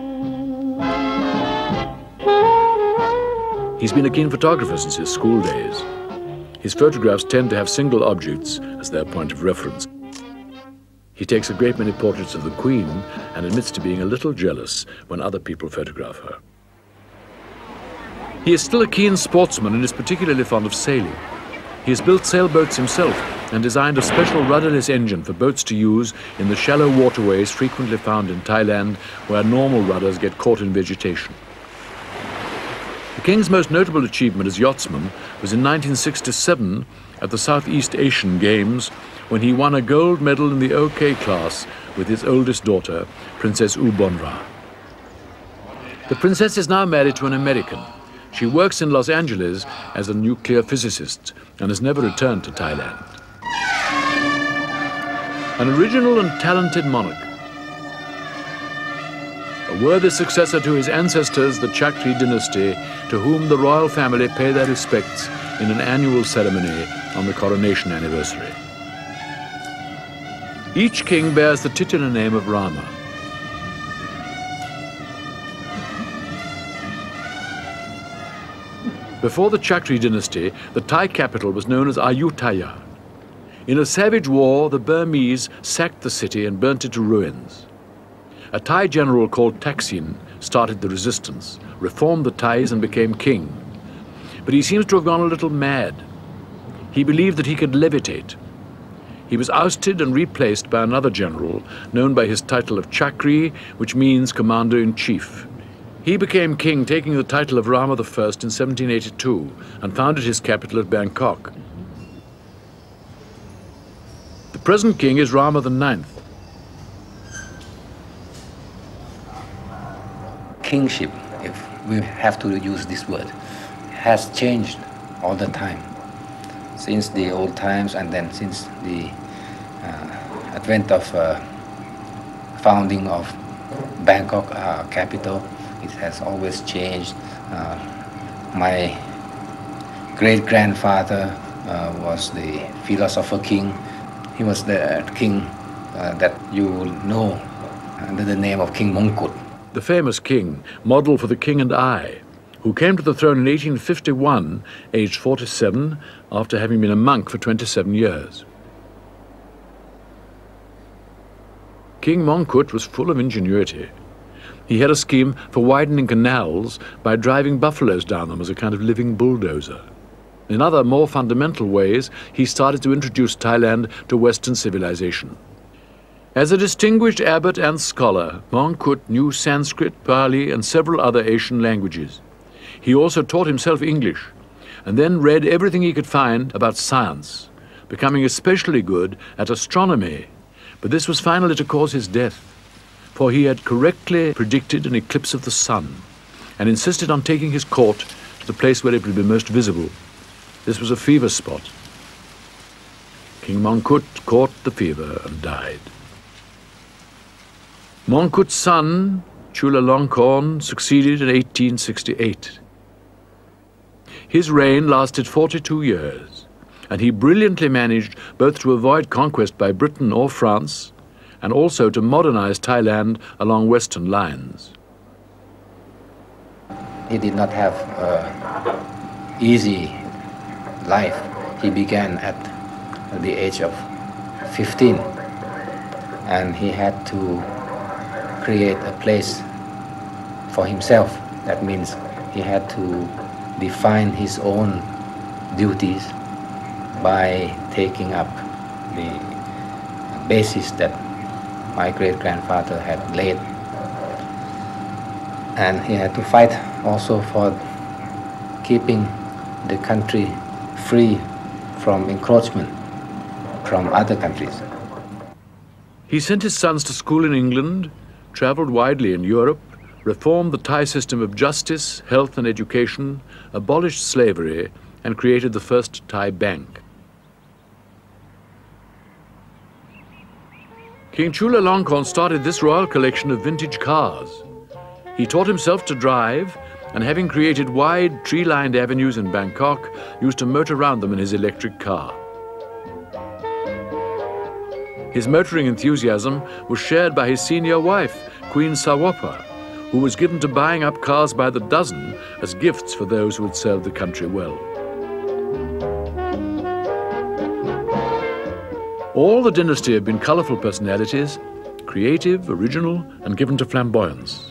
He's been a keen photographer since his school days. His photographs tend to have single objects as their point of reference. He takes a great many portraits of the Queen and admits to being a little jealous when other people photograph her. He is still a keen sportsman and is particularly fond of sailing. He has built sailboats himself and designed a special rudderless engine for boats to use in the shallow waterways frequently found in Thailand, where normal rudders get caught in vegetation. The King's most notable achievement as yachtsman was in nineteen sixty-seven at the Southeast Asian Games, when he won a gold medal in the OK class with his oldest daughter, Princess U Bonra. The princess is now married to an American. She works in Los Angeles as a nuclear physicist and has never returned to Thailand. An original and talented monarch, a worthy successor to his ancestors, the Chakri dynasty, to whom the royal family pay their respects in an annual ceremony on the coronation anniversary. Each king bears the titular name of Rama. Before the Chakri dynasty, the Thai capital was known as Ayutthaya. In a savage war, the Burmese sacked the city and burnt it to ruins. A Thai general called Thaksin started the resistance, reformed the Thais and became king. But he seems to have gone a little mad. He believed that he could levitate. He was ousted and replaced by another general, known by his title of Chakri, which means commander-in-chief. He became king, taking the title of Rama the First in seventeen eighty-two, and founded his capital at Bangkok. The present king is Rama the Ninth. Kingship, if we have to use this word, has changed all the time. Since the old times and then since the uh, advent of uh, founding of Bangkok uh, capital, it has always changed. Uh, my great-grandfather uh, was the philosopher king. He was the king uh, that you will know under the name of King Mongkut. The famous king, model for the King and I, who came to the throne in eighteen fifty-one, aged forty-seven, after having been a monk for twenty-seven years. King Mongkut was full of ingenuity. He had a scheme for widening canals by driving buffaloes down them as a kind of living bulldozer. In other, more fundamental ways, he started to introduce Thailand to Western civilization. As a distinguished abbot and scholar, Mongkut knew Sanskrit, Pali, and several other Asian languages. He also taught himself English, and then read everything he could find about science, becoming especially good at astronomy. But this was finally to cause his death, for he had correctly predicted an eclipse of the sun, and insisted on taking his court to the place where it would be most visible. This was a fever spot. King Mongkut caught the fever and died. Mongkut's son, Chulalongkorn, succeeded in eighteen sixty-eight. His reign lasted forty-two years, and he brilliantly managed both to avoid conquest by Britain or France and also to modernize Thailand along Western lines. He did not have an easy life. He began at the age of fifteen, and he had to create a place for himself. That means he had to define his own duties by taking up the basis that my great-grandfather had laid. And he had to fight also for keeping the country free from encroachment from other countries. He sent his sons to school in England, traveled widely in Europe, reformed the Thai system of justice, health and education, abolished slavery, and created the first Thai bank. King Chulalongkorn started this royal collection of vintage cars. He taught himself to drive, and having created wide, tree-lined avenues in Bangkok, used to motor around them in his electric car. His motoring enthusiasm was shared by his senior wife, Queen Sawapa, who was given to buying up cars by the dozen as gifts for those who had served the country well. All the dynasty had been colourful personalities, creative, original, and given to flamboyance.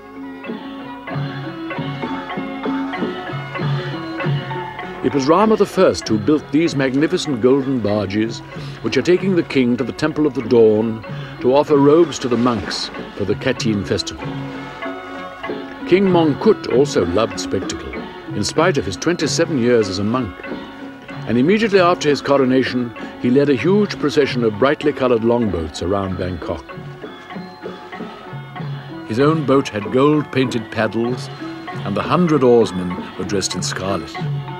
It was Rama the First who built these magnificent golden barges, which are taking the king to the Temple of the Dawn to offer robes to the monks for the Katin festival. King Mongkut also loved spectacle, in spite of his twenty-seven years as a monk. And immediately after his coronation, he led a huge procession of brightly coloured longboats around Bangkok. His own boat had gold-painted paddles, and the hundred oarsmen were dressed in scarlet.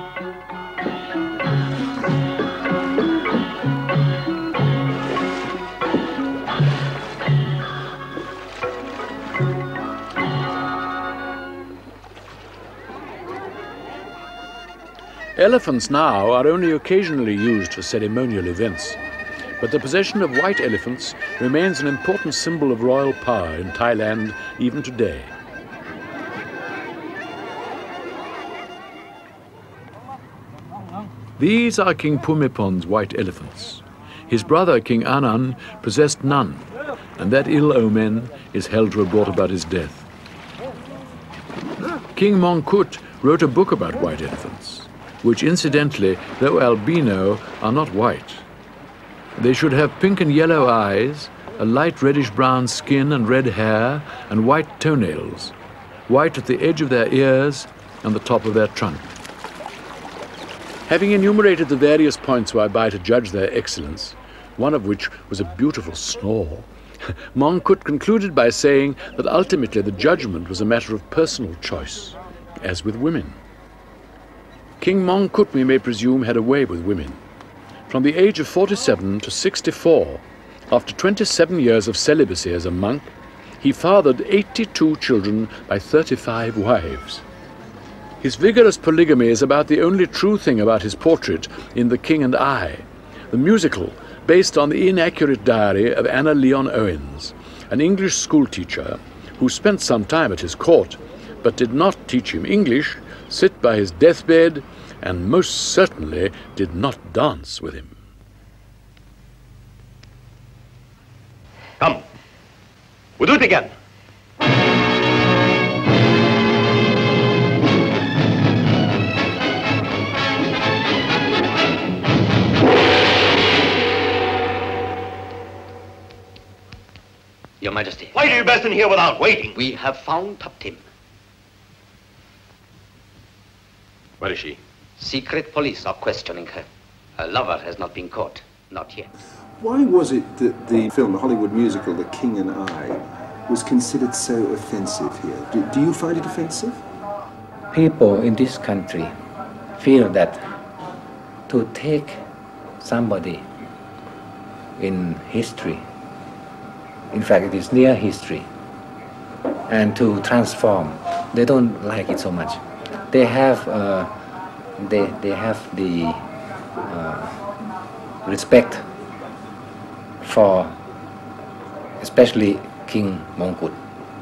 Elephants now are only occasionally used for ceremonial events, but the possession of white elephants remains an important symbol of royal power in Thailand even today. These are King Bhumipon's white elephants. His brother, King Anan, possessed none, and that ill omen is held to have brought about his death. King Mongkut wrote a book about white elephants, which incidentally, though albino, are not white. They should have pink and yellow eyes, a light reddish-brown skin and red hair, and white toenails, white at the edge of their ears and the top of their trunk. Having enumerated the various points whereby to judge their excellence, one of which was a beautiful snore, Mongkut concluded by saying that ultimately the judgment was a matter of personal choice, as with women. King Mongkut, we may presume, had a way with women. From the age of forty-seven to sixty-four, after twenty-seven years of celibacy as a monk, he fathered eighty-two children by thirty-five wives. His vigorous polygamy is about the only true thing about his portrait in The King and I, the musical based on the inaccurate diary of Anna Leon Owens, an English schoolteacher who spent some time at his court, but did not teach him English, sit by his deathbed, and most certainly did not dance with him. Come, we'll do it again. Your Majesty. Why do you burst in here without waiting? We have found Taptim. Where is she? Secret police are questioning her. Her lover has not been caught. Not yet. Why was it that the film, the Hollywood musical, The King and I, was considered so offensive here? Do, do you find it offensive? People in this country feel that to take somebody in history, in fact it is near history, and to transform, they don't like it so much. They have, uh, they, they have the uh, respect for especially King Mongkut.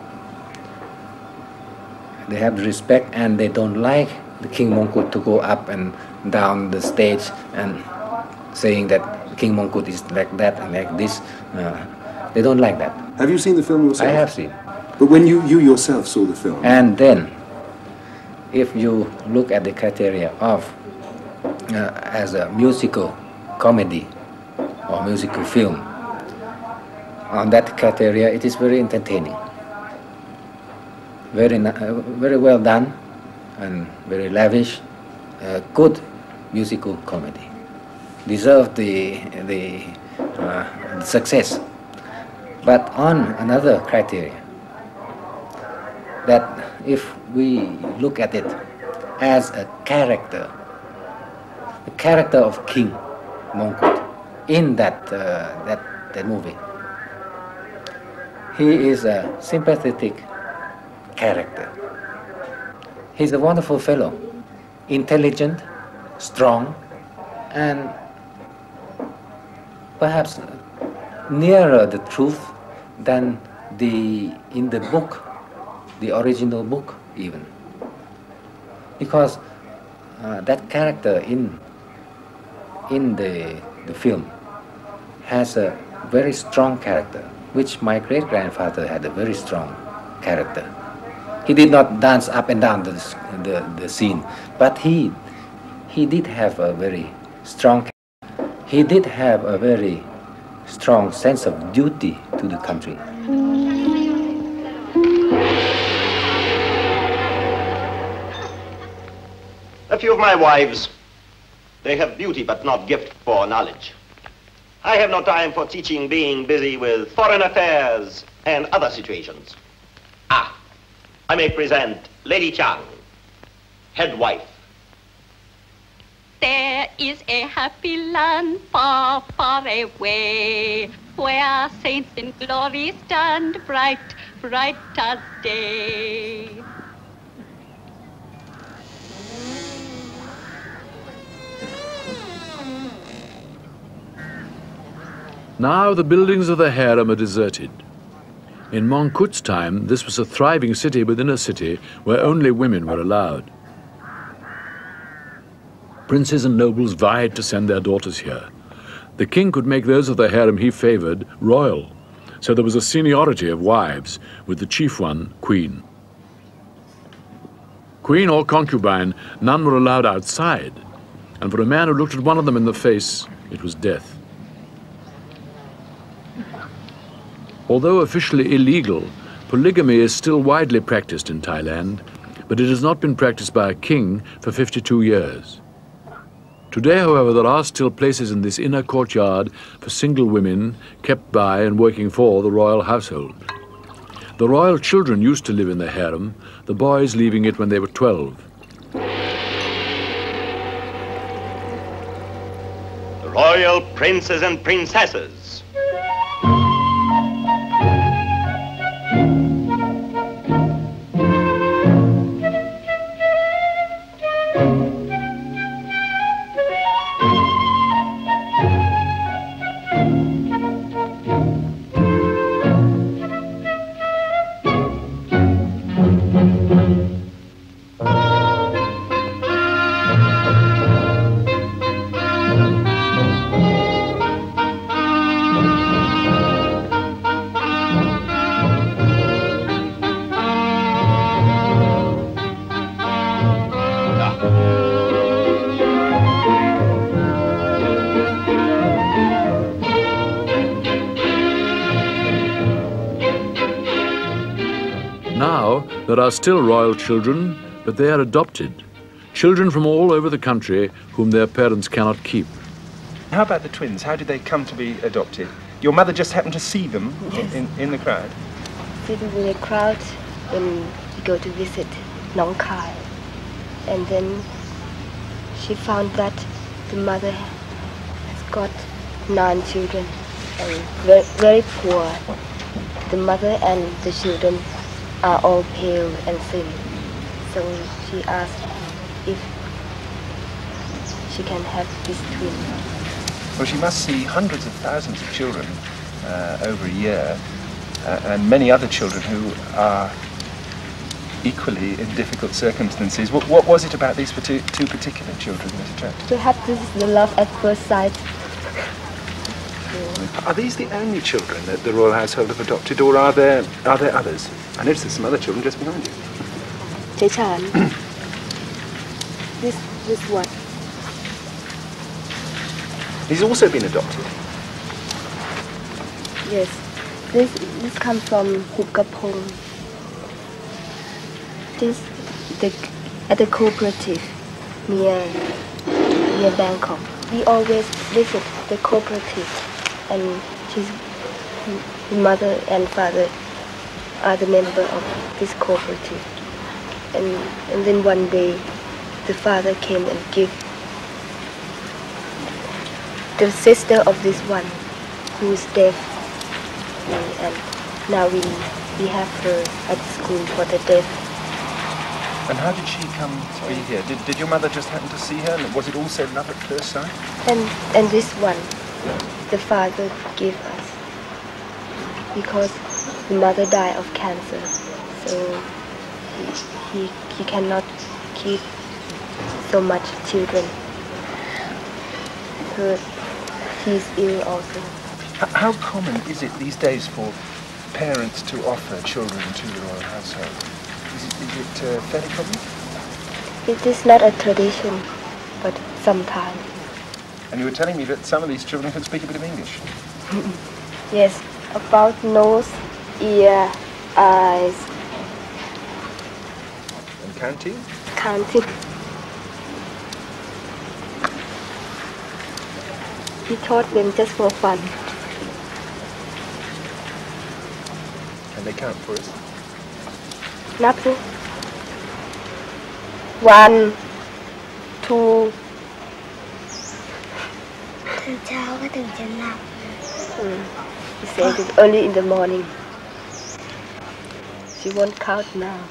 They have the respect and they don't like the King Mongkut to go up and down the stage and saying that King Mongkut is like that and like this. Uh, they don't like that. Have you seen the film yourself? I have seen. But when you, you yourself saw the film? And then, if you look at the criteria of uh, as a musical comedy or musical film, on that criteria it is very entertaining, very uh, very well done, and very lavish, uh, good musical comedy. Deserve the the uh, success. But on another criteria, that if we look at it as a character, the character of King Mongkut in that, uh, that, that movie, he is a sympathetic character. He's a wonderful fellow, intelligent, strong, and perhaps nearer the truth than the in the book, the original book even, because uh, that character in in the the film has a very strong character, which my great grandfather had a very strong character. He did not dance up and down the the, the scene, but he he did have a very strong. He did have a very strong sense of duty to the country. A few of my wives, they have beauty but not gift for knowledge. I have no time for teaching, being busy with foreign affairs and other situations. Ah, I may present Lady Chang, head wife. There is a happy land far, far away, where saints in glory stand bright, bright as day. Now the buildings of the harem are deserted. In Mongkut's time, this was a thriving city within a city where only women were allowed. Princes and nobles vied to send their daughters here. The king could make those of the harem he favored royal, so there was a seniority of wives, with the chief one queen. Queen or concubine, none were allowed outside, and for a man who looked at one of them in the face, it was death. Although officially illegal, polygamy is still widely practiced in Thailand, but it has not been practiced by a king for fifty-two years. Today, however, there are still places in this inner courtyard for single women kept by and working for the royal household. The royal children used to live in the harem, the boys leaving it when they were twelve. The royal princes and princesses. Now, there are still royal children, but they are adopted. Children from all over the country whom their parents cannot keep. How about the twins? How did they come to be adopted? Your mother just happened to see them Yes. in, in the crowd? Sitting in the crowd when we go to visit Nong Khai. And then she found that the mother has got nine children and very, very poor. The mother and the children are all pale and thin. So she asked if she can have this twin. Well, she must see hundreds of thousands of children uh, over a year. uh, and many other children who are equally in difficult circumstances. What, what was it about these two, two particular children that attracted you? Perhaps this is the love at first sight. Are these the only children that the royal household have adopted, or are there are there others? I notice there's some other children just behind you. Chechan. this this one. He's also been adopted. Yes. This this comes from Hukapong. This the at the cooperative near near Bangkok. We always visit the cooperative, and his, his mother and father are the member of this cooperative. And and then one day, the father came and gave the sister of this one, who is deaf, and now we we have her at school for the deaf. And how did she come to be here? Did, did your mother just happen to see her? And was it also love at first sight? And and this one, the father gave us, because the mother died of cancer, so he he, he cannot keep so much children. So he's ill also. H- how common is it these days for parents to offer children to the royal household? Is it, is it uh, fairly common? It is not a tradition, but sometimes. And you were telling me that some of these children could speak a bit of English. Yes, about nose, ear, eyes. And counting? Counting. We taught them just for fun. Can they count for us? นับสิ one two ตื่นเช้าก็ถึงจะนับ He said it early in the morning. She won't count now.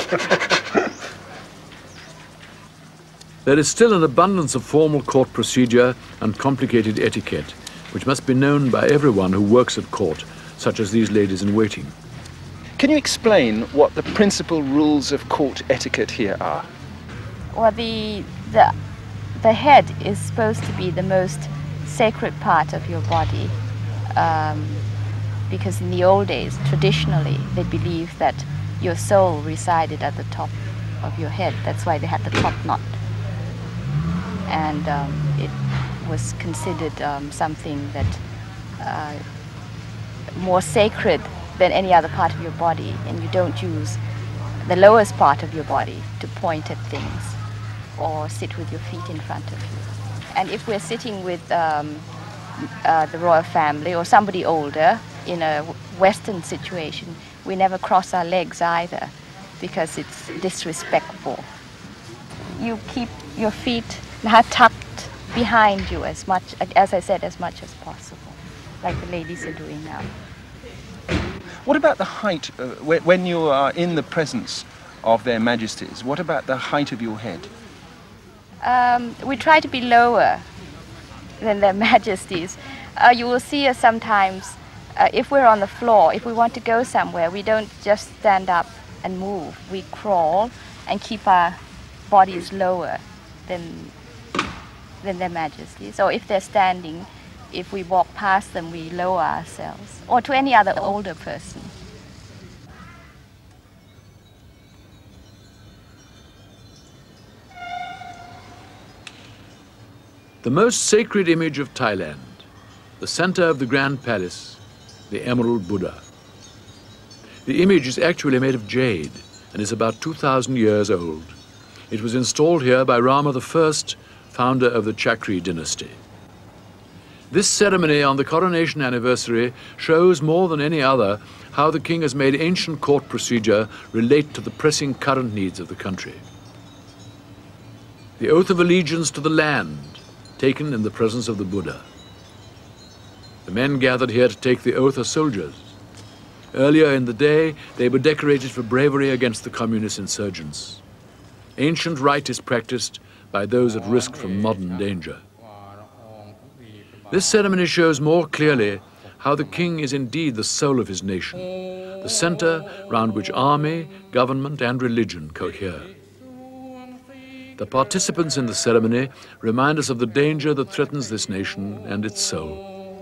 There is still an abundance of formal court procedure and complicated etiquette, which must be known by everyone who works at court, such as these ladies in waiting. Can you explain what the principal rules of court etiquette here are? Well, the, the, the head is supposed to be the most sacred part of your body, um, because in the old days, traditionally, they believed that your soul resided at the top of your head. That's why they had the top knot. And um, it was considered um, something that uh, more sacred than any other part of your body, and you don't use the lowest part of your body to point at things or sit with your feet in front of you. And if we're sitting with um, uh, the royal family or somebody older in a Western situation, we never cross our legs either, because it's disrespectful. You keep your feet tucked behind you as much, as I said, as much as possible, like the ladies are doing now. What about the height, uh, when you are in the presence of their majesties, what about the height of your head? Um, we try to be lower than their majesties. Uh, you will see us sometimes, uh, if we're on the floor, if we want to go somewhere, we don't just stand up and move. We crawl and keep our bodies lower than, than their majesties. Or if they're standing, if we walk past them, we lower ourselves, or to any other older person. The most sacred image of Thailand, the center of the Grand Palace, the Emerald Buddha. The image is actually made of jade and is about two thousand years old. It was installed here by Rama the First, founder of the Chakri dynasty. This ceremony on the coronation anniversary shows more than any other how the king has made ancient court procedure relate to the pressing current needs of the country. The oath of allegiance to the land, taken in the presence of the Buddha. The men gathered here to take the oath are soldiers. Earlier in the day, they were decorated for bravery against the communist insurgents. Ancient rite is practiced by those at risk from modern danger. This ceremony shows more clearly how the king is indeed the soul of his nation, the center round which army, government, and religion cohere. The participants in the ceremony remind us of the danger that threatens this nation and its soul.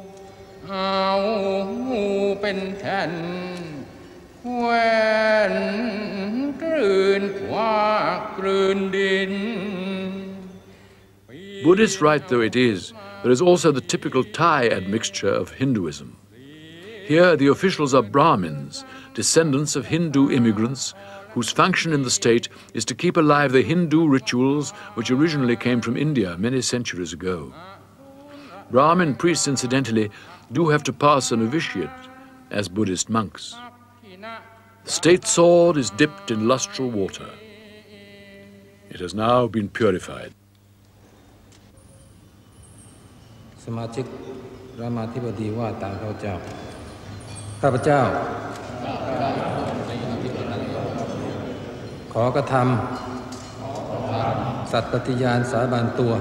Buddhist rite though it is, there is also the typical Thai admixture of Hinduism. Here the officials are Brahmins, descendants of Hindu immigrants, whose function in the state is to keep alive the Hindu rituals which originally came from India many centuries ago. Brahmin priests, incidentally, do have to pass a novitiate as Buddhist monks. The state sword is dipped in lustral water. It has now been purified. สมาชิกรามาธิบดีว่าตามข้าพเจ้าข้าพเจ้าขอกระทำสัตย์ปฏิญาณสาบานตัว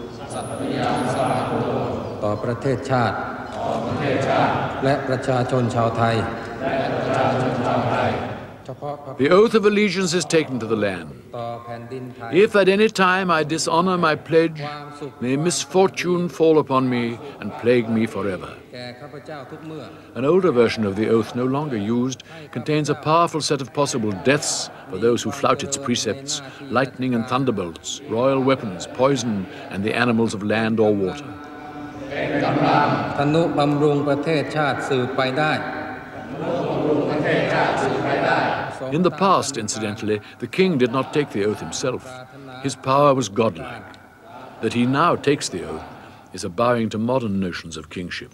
ต่อประเทศชาติและประชาชนชาวไทย The oath of allegiance is taken to the land. If at any time I dishonor my pledge, may misfortune fall upon me and plague me forever. An older version of the oath, no longer used, contains a powerful set of possible deaths for those who flout its precepts: lightning and thunderbolts, royal weapons, poison, and the animals of land or water. ทนุบำรุงประเทศชาติสืบไปได้ In the past, incidentally, the king did not take the oath himself. His power was godlike. That he now takes the oath is a bowing to modern notions of kingship.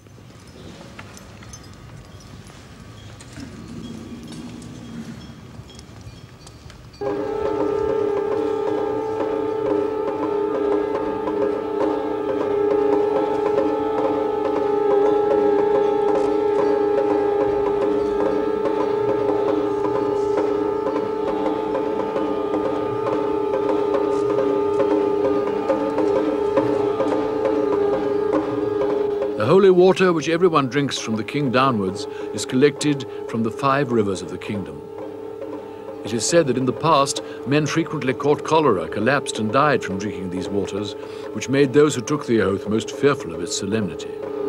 The holy water, which everyone drinks from the king downwards, is collected from the five rivers of the kingdom. It is said that in the past, men frequently caught cholera, collapsed, and died from drinking these waters, which made those who took the oath most fearful of its solemnity.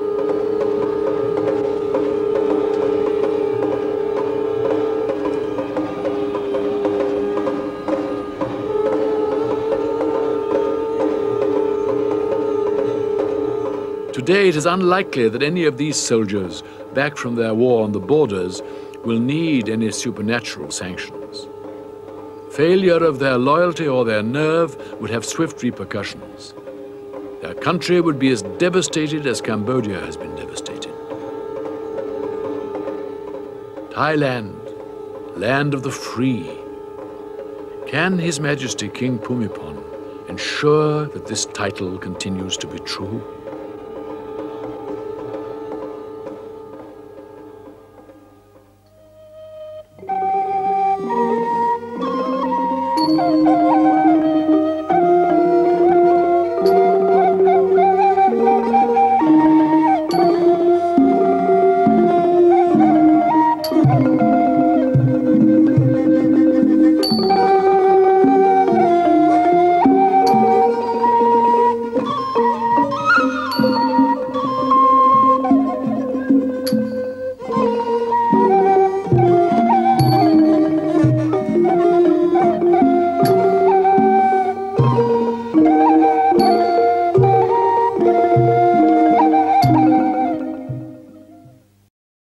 Today, it is unlikely that any of these soldiers, back from their war on the borders, will need any supernatural sanctions. Failure of their loyalty or their nerve would have swift repercussions. Their country would be as devastated as Cambodia has been devastated. Thailand, land of the free. Can His Majesty King Bhumibol ensure that this title continues to be true?